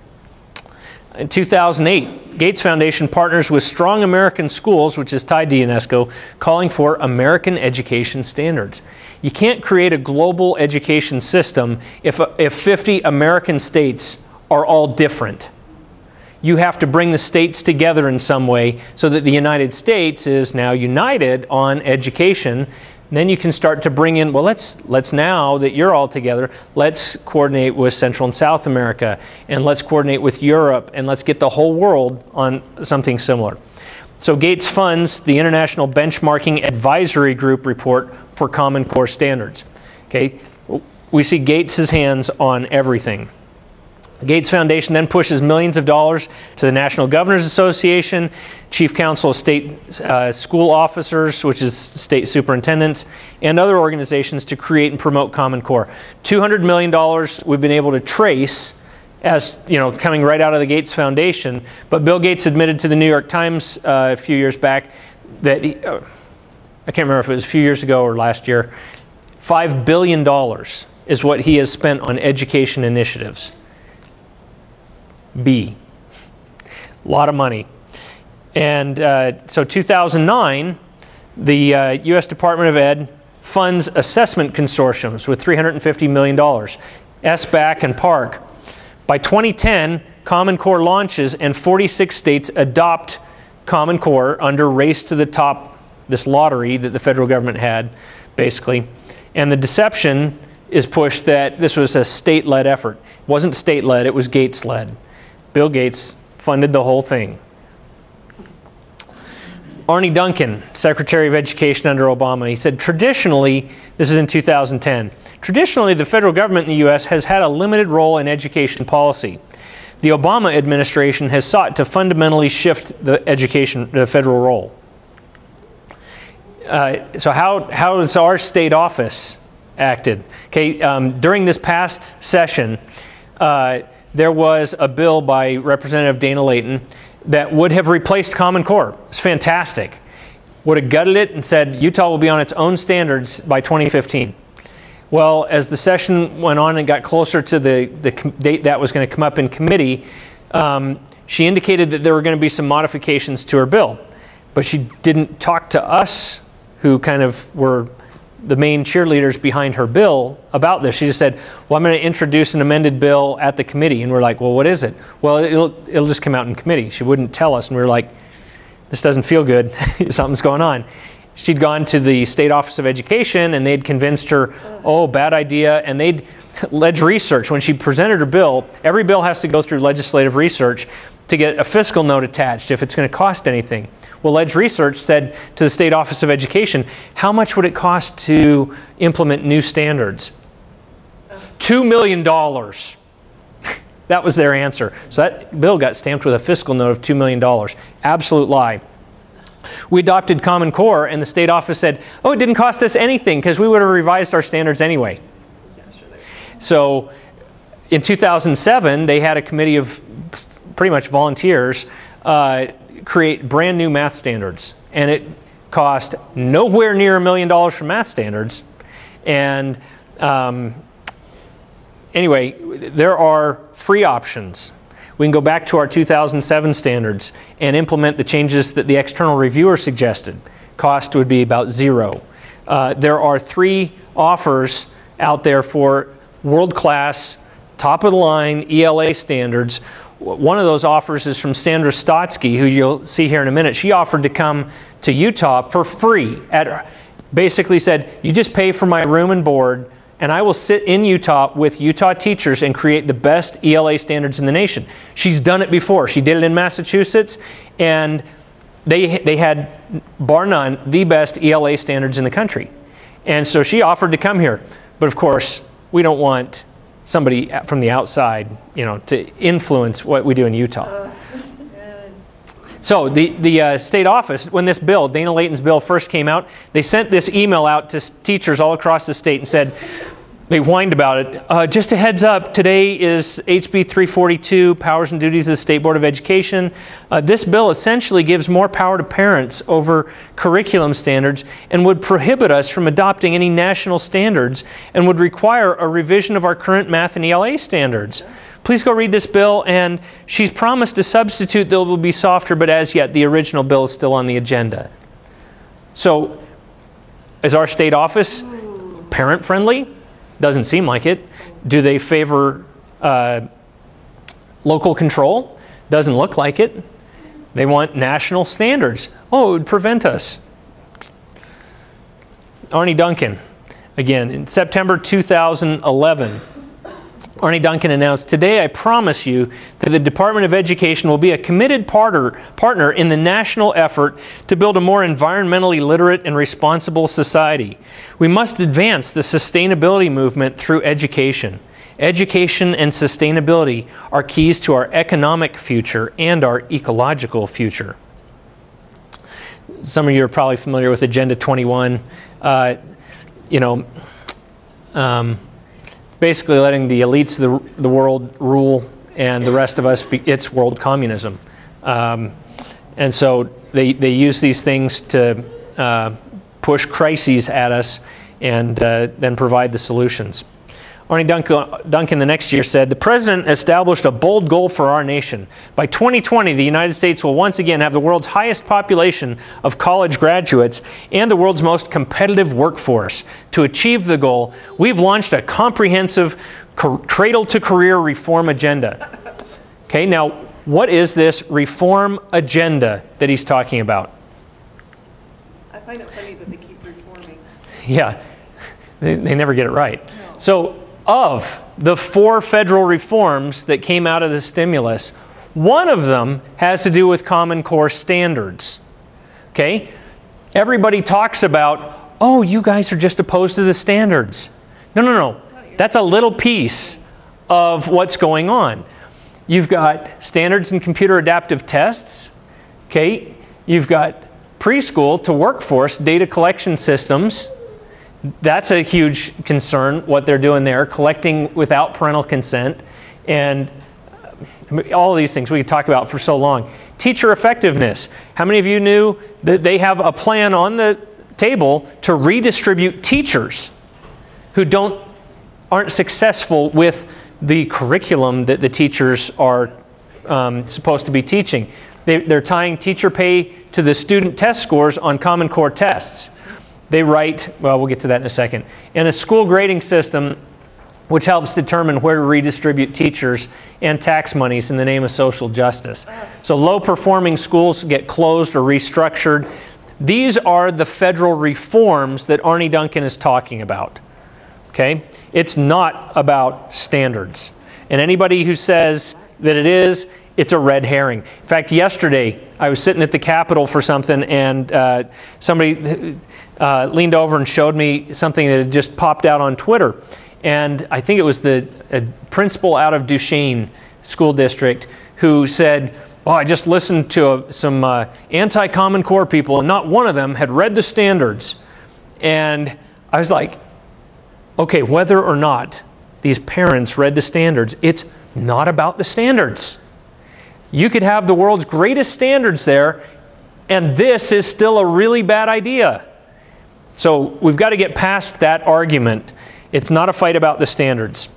In 2008, Gates Foundation partners with Strong American Schools, which is tied to UNESCO, calling for American education standards. You can't create a global education system if 50 American states are all different. You have to bring the states together in some way so that the United States is now united on education. And then you can start to bring in, well, let's now that you're all together, let's coordinate with Central and South America, and let's coordinate with Europe, and let's get the whole world on something similar. So Gates funds the International Benchmarking Advisory Group report for Common Core standards. Okay, we see Gates' hands on everything. The Gates Foundation then pushes millions of dollars to the National Governors Association, Chief Council of State School Officers, which is state superintendents, and other organizations to create and promote Common Core. $200 million we've been able to trace as coming right out of the Gates Foundation, but Bill Gates admitted to the New York Times a few years back that I can't remember if it was a few years ago or last year, $5 billion is what he has spent on education initiatives. A lot of money. And so 2009, the U.S. Department of Ed funds assessment consortiums with $350 million, SBAC and PARC. By 2010, Common Core launches and 46 states adopt Common Core under Race to the Top, this lottery that the federal government had, basically. And the deception is pushed that this was a state-led effort. It wasn't state-led, it was Gates-led. Bill Gates funded the whole thing. Arne Duncan, Secretary of Education under Obama, he said, traditionally, this is in 2010, traditionally the federal government in the U.S. has had a limited role in education policy. The Obama administration has sought to fundamentally shift the federal role. So how has our state office acted? Okay, during this past session, there was a bill by Representative Dana Layton that would have replaced Common Core. It's fantastic. Would have gutted it and said Utah will be on its own standards by 2015. Well, as the session went on and got closer to the date that was going to come up in committee, she indicated that there were going to be some modifications to her bill. But she didn't talk to us, who kind of were the main cheerleaders behind her bill, about this. She just said, well, I'm going to introduce an amended bill at the committee. And we're like, well, what is it? Well, it'll just come out in committee. She wouldn't tell us. And we were like, this doesn't feel good. Something's going on. She'd gone to the State Office of Education, and they'd convinced her, oh, bad idea. And they'd ledge research. When she presented her bill, every bill has to go through legislative research to get a fiscal note attached if it's going to cost anything. Well, Ledge Research said to the State Office of Education, how much would it cost to implement new standards? $2 million. That was their answer. So that bill got stamped with a fiscal note of $2 million. Absolute lie. We adopted Common Core, and the state office said, oh, it didn't cost us anything because we would have revised our standards anyway. So in 2007, they had a committee of pretty much volunteers create brand new math standards, and it cost nowhere near $1 million for math standards. And anyway, there are free options. We can go back to our 2007 standards and implement the changes that the external reviewer suggested. Cost would be about zero. There are 3 offers out there for world-class, top-of-the-line ELA standards. One of those offers is from Sandra Stotsky, who you'll see here in a minute. She offered to come to Utah for free. Basically said, you just pay for my room and board, and I will sit in Utah with Utah teachers and create the best ELA standards in the nation. She's done it before. She did it in Massachusetts, and they had, bar none, the best ELA standards in the country. And so she offered to come here. But of course, we don't want somebody from the outside, to influence what we do in Utah. So the state office, when this bill, Dana Layton's bill, first came out, they sent this email out to teachers all across the state and said, they whined about it. Just a heads up, today is HB 342, Powers and Duties of the State Board of Education. This bill essentially gives more power to parents over curriculum standards and would prohibit us from adopting any national standards and would require a revision of our current math and ELA standards. Please go read this bill, and she's promised a substitute that will be softer, but as yet the original bill is still on the agenda. So is our state office parent-friendly? Doesn't seem like it. Do they favor local control? Doesn't look like it. They want national standards. Oh, it would prevent us. Arne Duncan, again, in September 2011, Arne Duncan announced, today I promise you that the Department of Education will be a committed partner in the national effort to build a more environmentally literate and responsible society. We must advance the sustainability movement through education. Education and sustainability are keys to our economic future and our ecological future. Some of you are probably familiar with Agenda 21. Basically letting the elites of the world rule and the rest of us, it's world communism. And so they use these things to push crises at us and then provide the solutions. Arne Duncan the next year said, the President established a bold goal for our nation. By 2020, the United States will once again have the world's highest population of college graduates and the world's most competitive workforce. To achieve the goal, we've launched a comprehensive cradle-to-career reform agenda. Okay, now what is this reform agenda that he's talking about? I find it funny that they keep reforming. Yeah, they never get it right. No. So, of the 4 federal reforms that came out of the stimulus, One of them has to do with Common Core standards. Okay? Everybody talks about, oh, you guys are just opposed to the standards. No, no, no. That's a little piece of what's going on. You've got standards in computer adaptive tests. Okay? You've got preschool to workforce data collection systems. That's a huge concern, what they're doing there, collecting without parental consent, and all of these things we could talk about for so long. Teacher effectiveness. How many of you knew that they have a plan on the table to redistribute teachers who aren't successful with the curriculum that the teachers are supposed to be teaching? They're tying teacher pay to the student test scores on Common Core tests. They write, well, we'll get to that in a second, in a school grading system which helps determine where to redistribute teachers and tax monies in the name of social justice. So low-performing schools get closed or restructured. These are the federal reforms that Arne Duncan is talking about. Okay? It's not about standards. And anybody who says that it is, it's a red herring. In fact, yesterday I was sitting at the Capitol for something, and somebody leaned over and showed me something that had just popped out on Twitter. And I think it was the principal out of Duchesne School District who said, oh, I just listened to some anti-Common Core people, and not one of them had read the standards. And I was like, okay, whether or not these parents read the standards, it's not about the standards. You could have the world's greatest standards there, and this is still a really bad idea. So we've got to get past that argument. It's not a fight about the standards.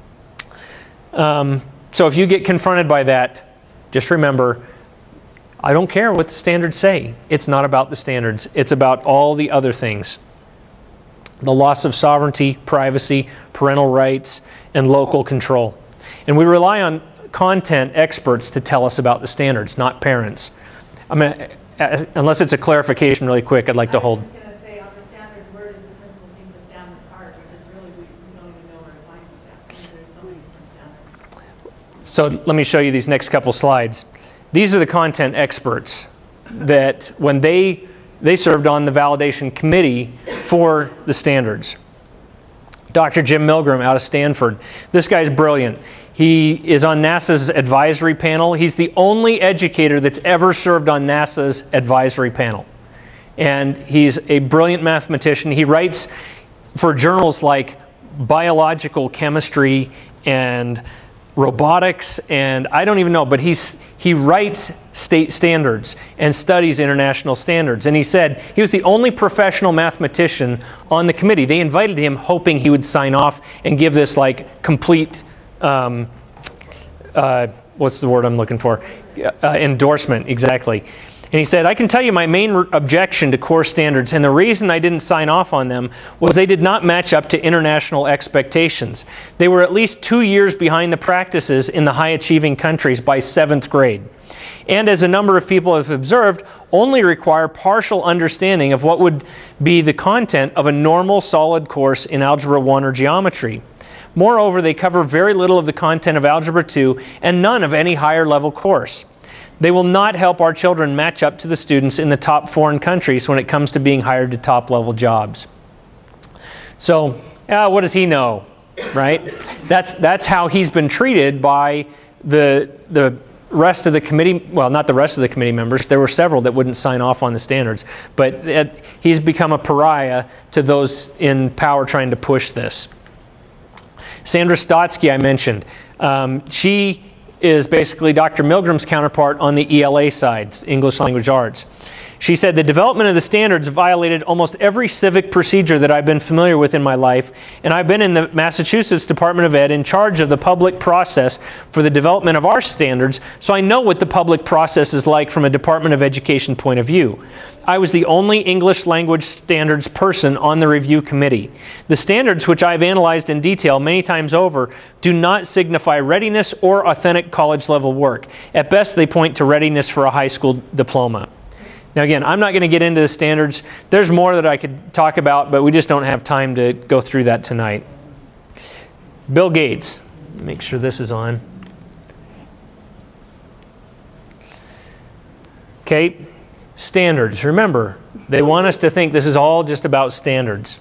So if you get confronted by that, just remember, I don't care what the standards say. It's not about the standards. It's about all the other things. The loss of sovereignty, privacy, parental rights, and local control. And we rely on content experts to tell us about the standards, not parents. I mean, unless it's a clarification really quick, I'd like to hold. So let me show you these next couple slides. These are the content experts that when they served on the validation committee for the standards. Dr. Jim Milgram out of Stanford. This guy's brilliant. He is on NASA's advisory panel. He's the only educator that's ever served on NASA's advisory panel. And he's a brilliant mathematician. He writes for journals like Biological Chemistry and Robotics, and I don't even know, but he writes state standards and studies international standards. And he said he was the only professional mathematician on the committee. They invited him hoping he would sign off and give this like complete, what's the word I'm looking for? Endorsement, exactly. And he said, I can tell you my main objection to core standards, and the reason I didn't sign off on them was they did not match up to international expectations. They were at least 2 years behind the practices in the high-achieving countries by 7th grade. And as a number of people have observed, only require partial understanding of what would be the content of a normal solid course in Algebra 1 or geometry. Moreover, they cover very little of the content of Algebra 2 and none of any higher level course. They will not help our children match up to the students in the top foreign countries when it comes to being hired to top-level jobs. So, what does he know, right? That's how he's been treated by the rest of the committee. Well, not the rest of the committee members. There were several that wouldn't sign off on the standards. But he's become a pariah to those in power trying to push this. Sandra Stotsky, I mentioned. She is basically Dr. Milgram's counterpart on the ELA side, English Language Arts. She said, the development of the standards violated almost every civic procedure that I've been familiar with in my life, and I've been in the Massachusetts Department of Ed in charge of the public process for the development of our standards, so I know what the public process is like from a Department of Education point of view. I was the only English language standards person on the review committee. The standards, which I've analyzed in detail many times over, do not signify readiness or authentic college-level work. At best, they point to readiness for a high school diploma. Now again, I'm not going to get into the standards. There's more that I could talk about, but we just don't have time to go through that tonight. Bill Gates. Make sure this is on. Okay, standards. Remember, they want us to think this is all just about standards.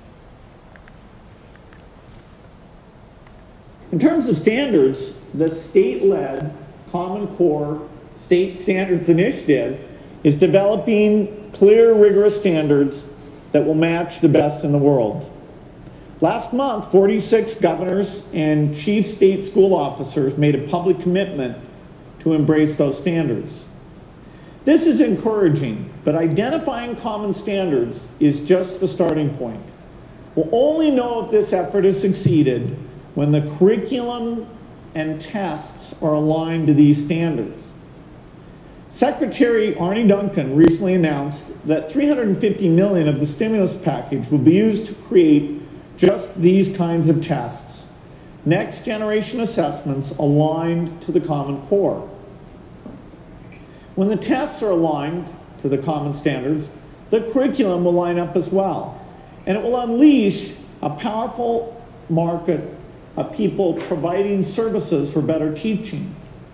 In terms of standards, the state-led Common Core State Standards Initiative is developing clear, rigorous standards that will match the best in the world. Last month, 46 governors and chief state school officers made a public commitment to embrace those standards. This is encouraging, but identifying common standards is just the starting point. We'll only know if this effort has succeeded when the curriculum and tests are aligned to these standards. Secretary Arne Duncan recently announced that $350 million of the stimulus package will be used to create just these kinds of tests, next generation assessments aligned to the Common Core. When the tests are aligned to the common standards, the curriculum will line up as well, and it will unleash a powerful market of people providing services for better teaching.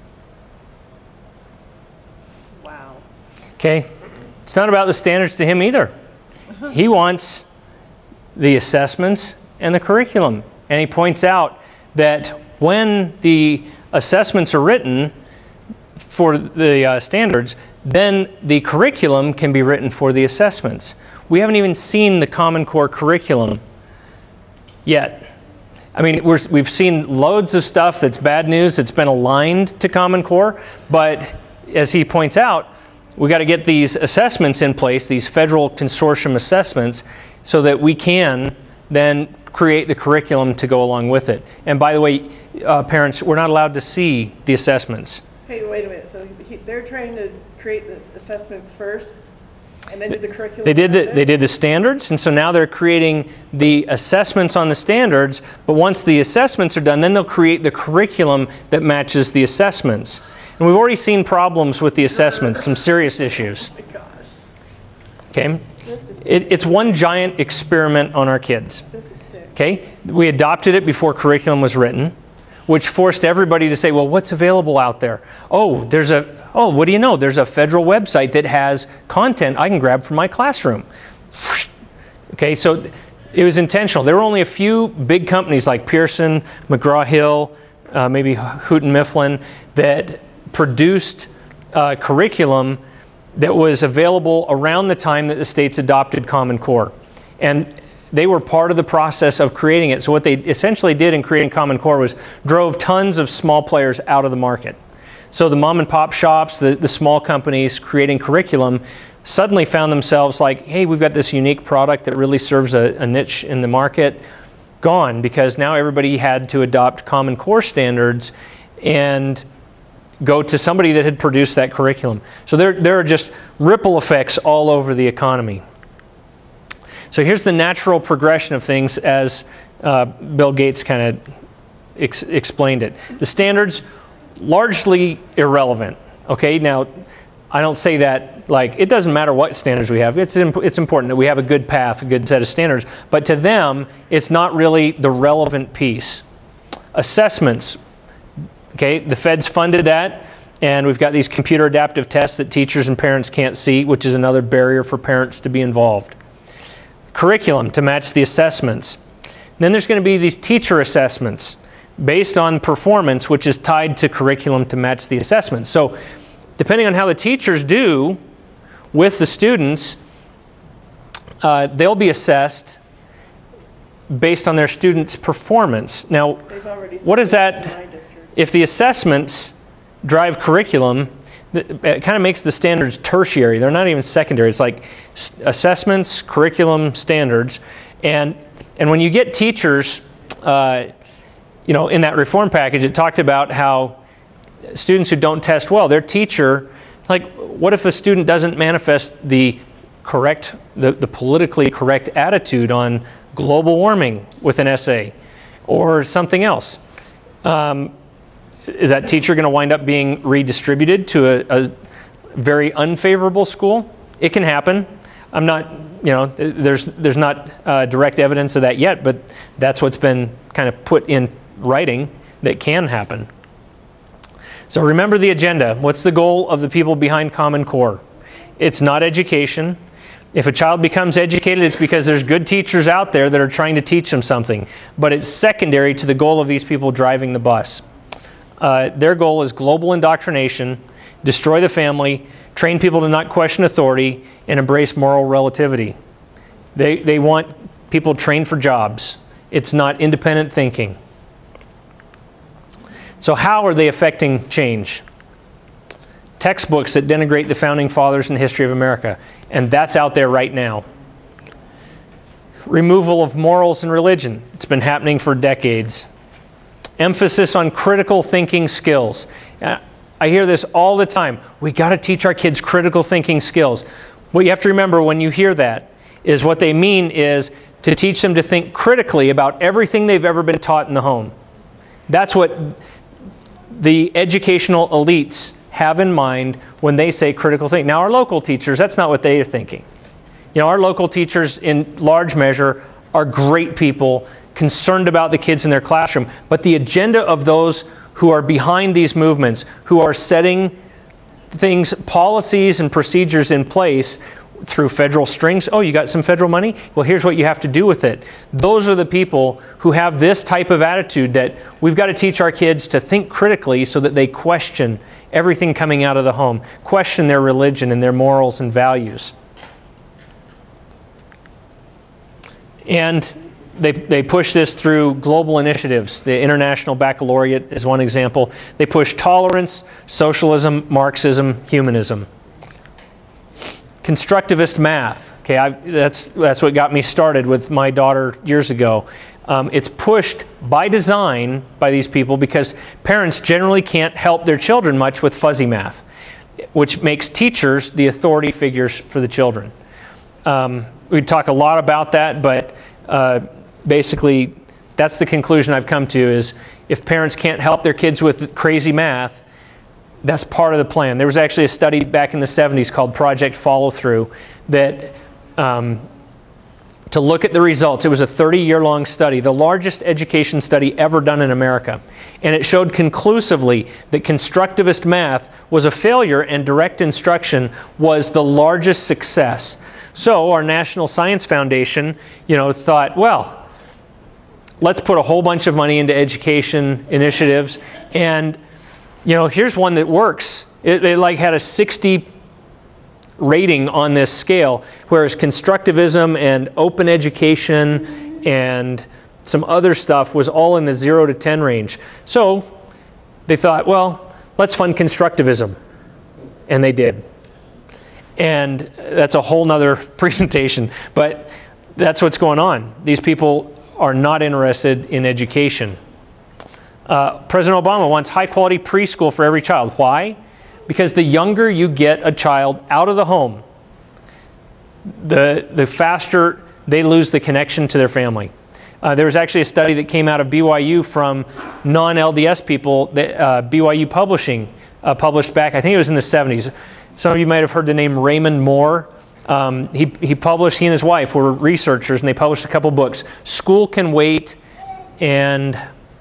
Wow. Okay, it's not about the standards to him either. He wants the assessments and the curriculum. And he points out that when the assessments are written for the standards, then the curriculum can be written for the assessments. We haven't even seen the Common Core curriculum yet. I mean, we've seen loads of stuff that's bad news that's been aligned to Common Core, but as he points out, we got to get these assessments in place, these federal consortium assessments, so that we can then create the curriculum to go along with it. And by the way, parents, we're not allowed to see the assessments. Hey, wait a minute. So they're trying to create the assessments first and then do the curriculum? They did the standards, and so now they're creating the assessments on the standards, but once the assessments are done, then they'll create the curriculum that matches the assessments. And we've already seen problems with the assessments, some serious issues. Oh my gosh. Okay? It's one giant experiment on our kids. This is sick. Okay? We adopted it before curriculum was written, which forced everybody to say, well, what's available out there? Oh, what do you know? There's a federal website that has content I can grab from my classroom. Okay, so it was intentional. There were only a few big companies like Pearson, McGraw-Hill, maybe Houghton Mifflin, that produced curriculum that was available around the time that the states adopted Common Core. And they were part of the process of creating it. So what they essentially did in creating Common Core was drove tons of small players out of the market. So the mom and pop shops, the small companies creating curriculum suddenly found themselves like, hey, we've got this unique product that really serves a niche in the market. Gone, because now everybody had to adopt Common Core standards and go to somebody that had produced that curriculum. So there are just ripple effects all over the economy. So here's the natural progression of things as Bill Gates kind of explained it. The standards, largely irrelevant. Okay, now I don't say that like it doesn't matter what standards we have. It's important that we have a good path, a good set of standards. But to them, it's not really the relevant piece. Assessments. Okay, the feds funded that, and we've got these computer adaptive tests that teachers and parents can't see, which is another barrier for parents to be involved. Curriculum to match the assessments. Then there's going to be these teacher assessments based on performance, which is tied to curriculum to match the assessments. So depending on how the teachers do with the students, they'll be assessed based on their students' performance. Now, what is that? If the assessments drive curriculum, it kind of makes the standards tertiary. They're not even secondary. It's like assessments, curriculum, standards. And when you get teachers, in that reform package, it talked about how students who don't test well, their teacher, like, what if a student doesn't manifest the politically correct attitude on global warming with an essay or something else? Is that teacher going to wind up being redistributed to a very unfavorable school? It can happen. I'm not, there's not direct evidence of that yet, but that's what's been kind of put in writing that can happen. So remember the agenda. What's the goal of the people behind Common Core? It's not education. If a child becomes educated, it's because there's good teachers out there that are trying to teach them something. But it's secondary to the goal of these people driving the bus. Their goal is global indoctrination, destroy the family, train people to not question authority, and embrace moral relativity. They want people trained for jobs. It's not independent thinking. So how are they affecting change? Textbooks that denigrate the founding fathers and history of America. And that's out there right now. Removal of morals and religion. It's been happening for decades. Emphasis on critical thinking skills. I hear this all the time. We got to teach our kids critical thinking skills. What you have to remember when you hear that is what they mean is to teach them to think critically about everything they've ever been taught in the home. That's what the educational elites have in mind when they say critical thinking. Now, our local teachers, that's not what they are thinking. You know, our local teachers, in large measure, are great people, concerned about the kids in their classroom. But the agenda of those who are behind these movements, who are setting things, policies and procedures in place through federal strings. Oh, you got some federal money? Well, here's what you have to do with it. Those are the people who have this type of attitude that we've got to teach our kids to think critically so that they question everything coming out of the home, question their religion and their morals and values. And they push this through global initiatives. The International Baccalaureate is one example. They push tolerance, socialism, Marxism, humanism. Constructivist math. Okay, that's what got me started with my daughter years ago. It's pushed by design by these people because parents generally can't help their children much with fuzzy math, which makes teachers the authority figures for the children. We talk a lot about that, but basically that's the conclusion I've come to is if parents can't help their kids with crazy math, that's part of the plan. There was actually a study back in the 70s called Project Follow Through that to look at the results. It was a 30-year-long study, the largest education study ever done in America. And it showed conclusively that constructivist math was a failure and direct instruction was the largest success. So our National Science Foundation, thought, well, let's put a whole bunch of money into education initiatives. And, here's one that works. They had a 60 rating on this scale, whereas constructivism and open education and some other stuff was all in the 0 to 10 range. So they thought, well, let's fund constructivism. And they did. And that's a whole nother presentation, but that's what's going on. These people are not interested in education. President Obama wants high-quality preschool for every child. Why? Because the younger you get a child out of the home, the faster they lose the connection to their family. There was actually a study that came out of BYU from non-LDS people that BYU Publishing published back, I think it was in the 70s. Some of you might have heard the name Raymond Moore. He published, he and his wife were researchers, and they published a couple books. School Can Wait, and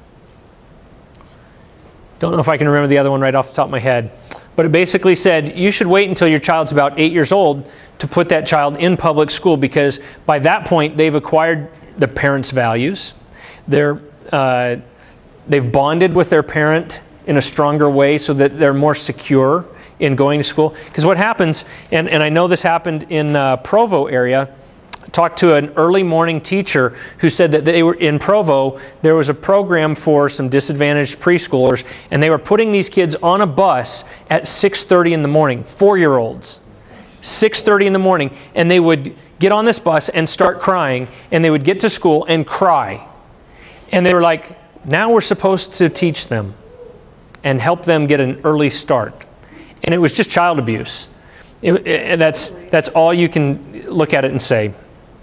don't know if I can remember the other one right off the top of my head. But it basically said you should wait until your child's about 8 years old to put that child in public school, because by that point they've acquired the parents' values. They've bonded with their parent in a stronger way so that they're more secure in going to school. Because what happens, and I know this happened in Provo area, talked to an early morning teacher who said that they were in Provo, there was a program for some disadvantaged preschoolers, and they were putting these kids on a bus at 6:30 in the morning, 4-year-olds. 6:30 in the morning, and they would get on this bus and start crying, and they would get to school and cry. And they were like, now we're supposed to teach them and help them get an early start. And it was just child abuse. That's all you can look at it and say.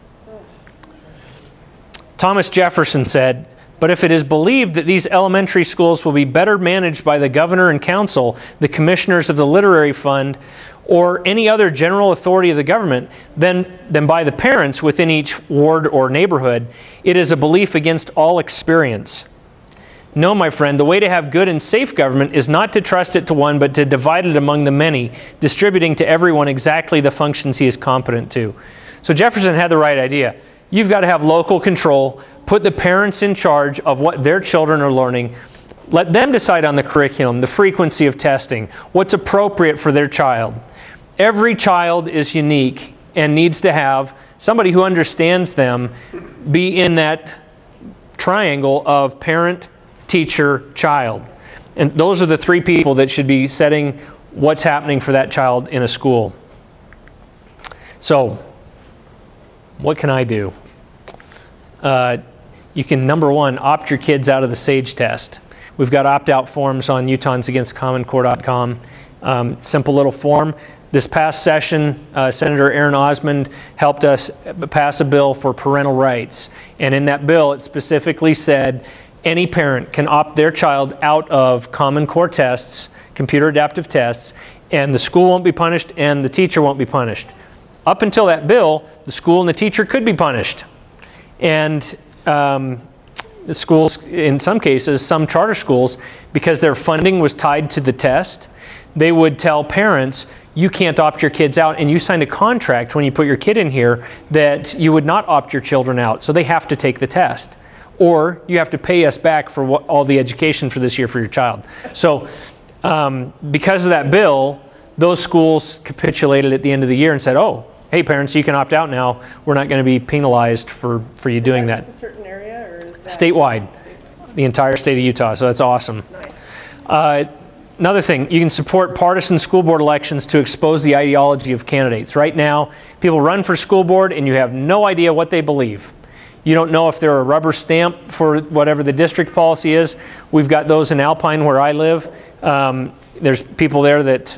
Thomas Jefferson said, but if it is believed that these elementary schools will be better managed by the governor and council, the commissioners of the literary fund, or any other general authority of the government than by the parents within each ward or neighborhood, it is a belief against all experience. No, my friend, the way to have good and safe government is not to trust it to one, but to divide it among the many, distributing to everyone exactly the functions he is competent to. So Jefferson had the right idea. You've got to have local control, put the parents in charge of what their children are learning, let them decide on the curriculum, the frequency of testing, what's appropriate for their child. Every child is unique and needs to have somebody who understands them be in that triangle of parent, teacher, child. And those are the three people that should be setting what's happening for that child in a school. So, what can I do? You can, number one, opt your kids out of the SAGE test. We've got opt-out forms on UtahnsAgainstCommonCore.com. Simple little form. This past session, Senator Aaron Osmond helped us pass a bill for parental rights. And in that bill, it specifically said any parent can opt their child out of Common Core tests, computer adaptive tests, and the school won't be punished and the teacher won't be punished. Up until that bill, the school and the teacher could be punished. And the schools, in some cases, some charter schools, because their funding was tied to the test, they would tell parents, you can't opt your kids out, and you signed a contract when you put your kid in here that you would not opt your children out, so they have to take the test. Or you have to pay us back for all the education for this year for your child. So because of that bill, those schools capitulated at the end of the year and said, oh, hey parents, you can opt out now. We're not going to be penalized for you doing that. Is that just a certain area, or is that statewide? The entire state of Utah, so that's awesome. Nice. Another thing, you can support partisan school board elections to expose the ideology of candidates. Right now, people run for school board and you have no idea what they believe. You don't know if they're a rubber stamp for whatever the district policy is. We've got those in Alpine where I live. There's people there that,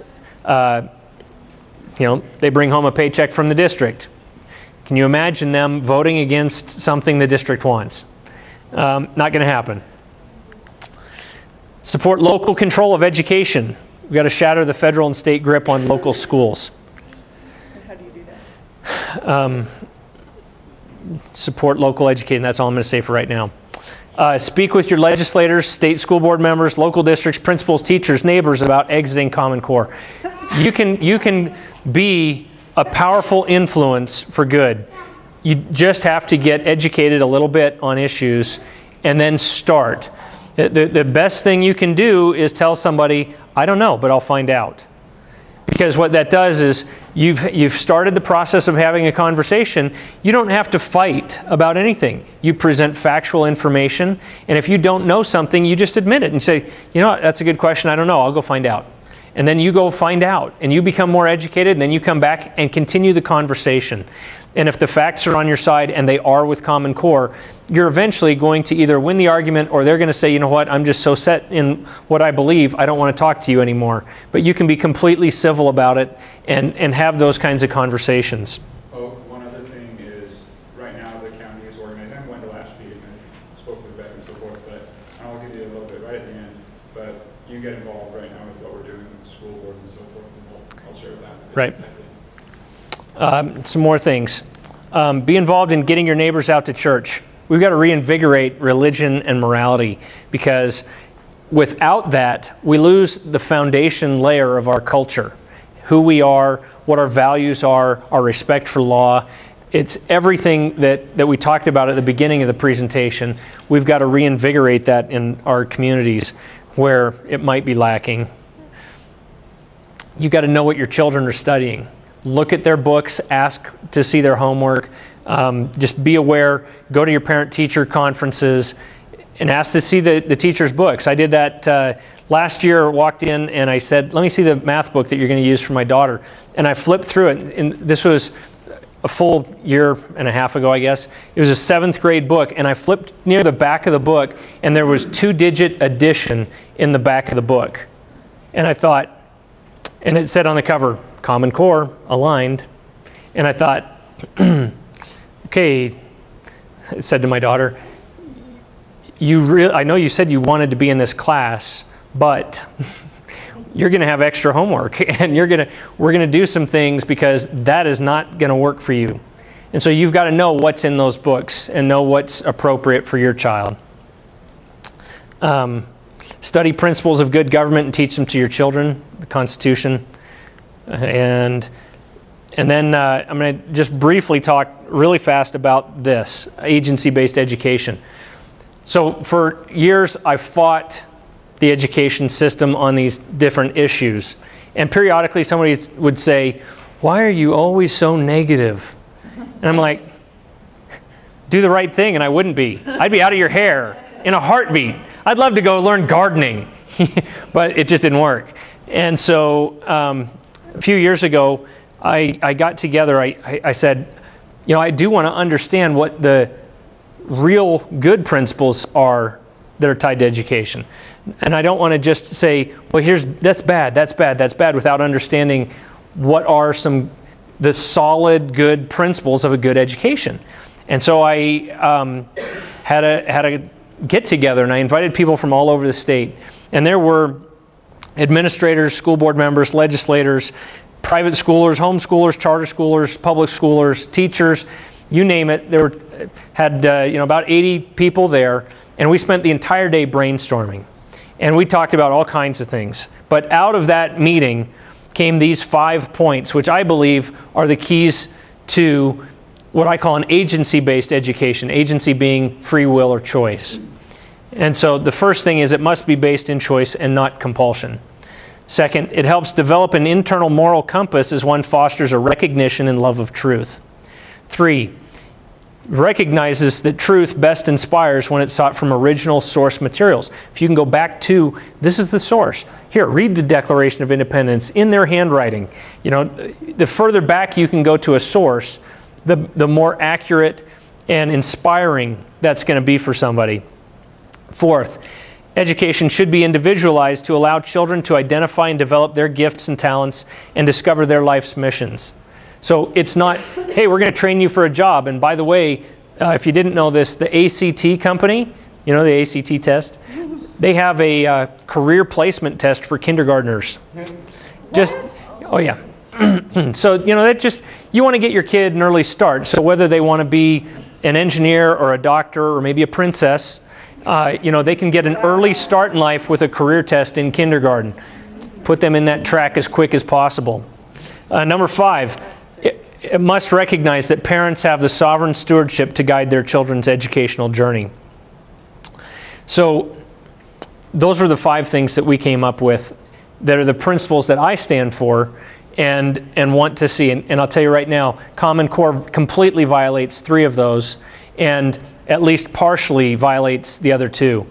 they bring home a paycheck from the district. Can you imagine them voting against something the district wants? Not going to happen. Support local control of education. We've got to shatter the federal and state grip on local schools. And how do you do that? Support local education. That's all I'm going to say for right now. Speak with your legislators, state school board members, local districts, principals, teachers, neighbors about exiting Common Core. You can be a powerful influence for good. You just have to get educated a little bit on issues and then start. The best thing you can do is tell somebody, I don't know, but I'll find out. Because what that does is you've started the process of having a conversation. You don't have to fight about anything. You present factual information, and if you don't know something, you just admit it and say, you know what, that's a good question, I don't know, I'll go find out. And then you go find out, and you become more educated, and then you come back and continue the conversation. And if the facts are on your side, and they are with Common Core, you're eventually going to either win the argument, or they're going to say, you know what, I'm just so set in what I believe, I don't want to talk to you anymore. But you can be completely civil about it and have those kinds of conversations. Oh, one other thing is, right now the county is organized. I'm going to last meeting and spoke with Beck and so forth, but I'll give you a little bit right at the end. But you get involved right now with what we're doing with the school boards and so forth, and I'll share that. Right. Some more things. Be involved in getting your neighbors out to church. We've got to reinvigorate religion and morality, because without that, we lose the foundation layer of our culture. Who we are, what our values are, our respect for law. It's everything that we talked about at the beginning of the presentation. We've got to reinvigorate that in our communities where it might be lacking. You've got to know what your children are studying. Look at their books, ask to see their homework. Just be aware, go to your parent-teacher conferences and ask to see the teacher's books. I did that last year, walked in and I said, let me see the math book that you're going to use for my daughter. And I flipped through it, and this was a full year and a half ago, I guess. It was a 7th grade book, and I flipped near the back of the book, and there was 2-digit addition in the back of the book. And I thought, and it said on the cover, Common Core, aligned. And I thought, okay, it said to my daughter, I know you said you wanted to be in this class, but you're going to have extra homework, and we're going to do some things because that is not going to work for you. And so you've got to know what's in those books and know what's appropriate for your child. Study principles of good government and teach them to your children, the Constitution. And then I'm going to just briefly talk really fast about this, agency-based education. So for years, I fought the education system on these different issues. And periodically somebody would say, why are you always so negative? And I'm like, do the right thing and I wouldn't be. I'd be out of your hair in a heartbeat. I'd love to go learn gardening, but it just didn't work. And so a few years ago, I got together, I said, you know, I do want to understand what the real good principles are that are tied to education. And I don't want to just say, well, that's bad, that's bad, that's bad, without understanding what are the solid good principles of a good education. And so I had a get together and I invited people from all over the state. And there were administrators, school board members, legislators, private schoolers, homeschoolers, charter schoolers, public schoolers, teachers, you name it. There had about 80 people there, and we spent the entire day brainstorming. And we talked about all kinds of things. But out of that meeting came these 5 points, which I believe are the keys to what I call an agency-based education, agency being free will or choice. And so the first thing is it must be based in choice and not compulsion. Second, it helps develop an internal moral compass as one fosters a recognition and love of truth. 3, recognizes that truth best inspires when it's sought from original source materials. If you can go back to, this is the source. Here, read the Declaration of Independence in their handwriting. You know, the further back you can go to a source, the more accurate and inspiring that's going to be for somebody. 4th, education should be individualized to allow children to identify and develop their gifts and talents and discover their life's missions. So it's not, hey, we're going to train you for a job. And by the way, if you didn't know this, the ACT company, you know the ACT test? They have a career placement test for kindergartners. Just, oh yeah. So, you know, you want to get your kid an early start. So whether they want to be an engineer or a doctor or maybe a princess, they can get an early start in life with a career test in kindergarten. Put them in that track as quick as possible. Number 5, it must recognize that parents have the sovereign stewardship to guide their children's educational journey. So those were the 5 things that we came up with that are the principles that I stand for and want to see. And I'll tell you right now, Common Core completely violates 3 of those and at least partially violates the other 2.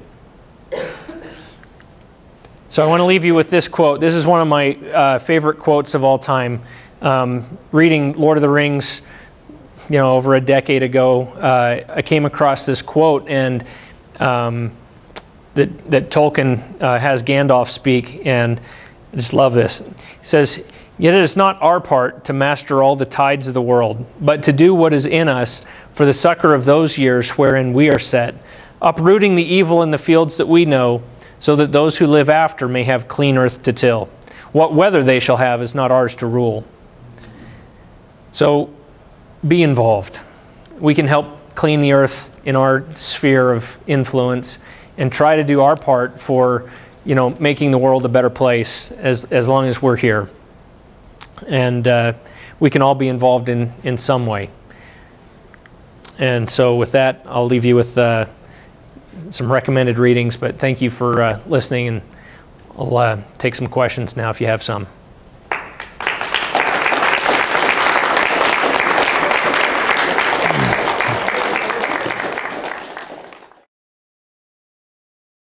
So I want to leave you with this quote. This is one of my favorite quotes of all time. Reading Lord of the Rings, over a decade ago, I came across this quote, and that Tolkien has Gandalf speak, and I just love this. He says, "Yet it is not our part to master all the tides of the world, but to do what is in us for the succor of those years wherein we are set, uprooting the evil in the fields that we know, so that those who live after may have clean earth to till. What weather they shall have is not ours to rule." So be involved. We can help clean the earth in our sphere of influence and try to do our part for, making the world a better place as long as we're here. And we can all be involved in some way. And so with that, I'll leave you with some recommended readings, but thank you for listening, and I'll take some questions now if you have some.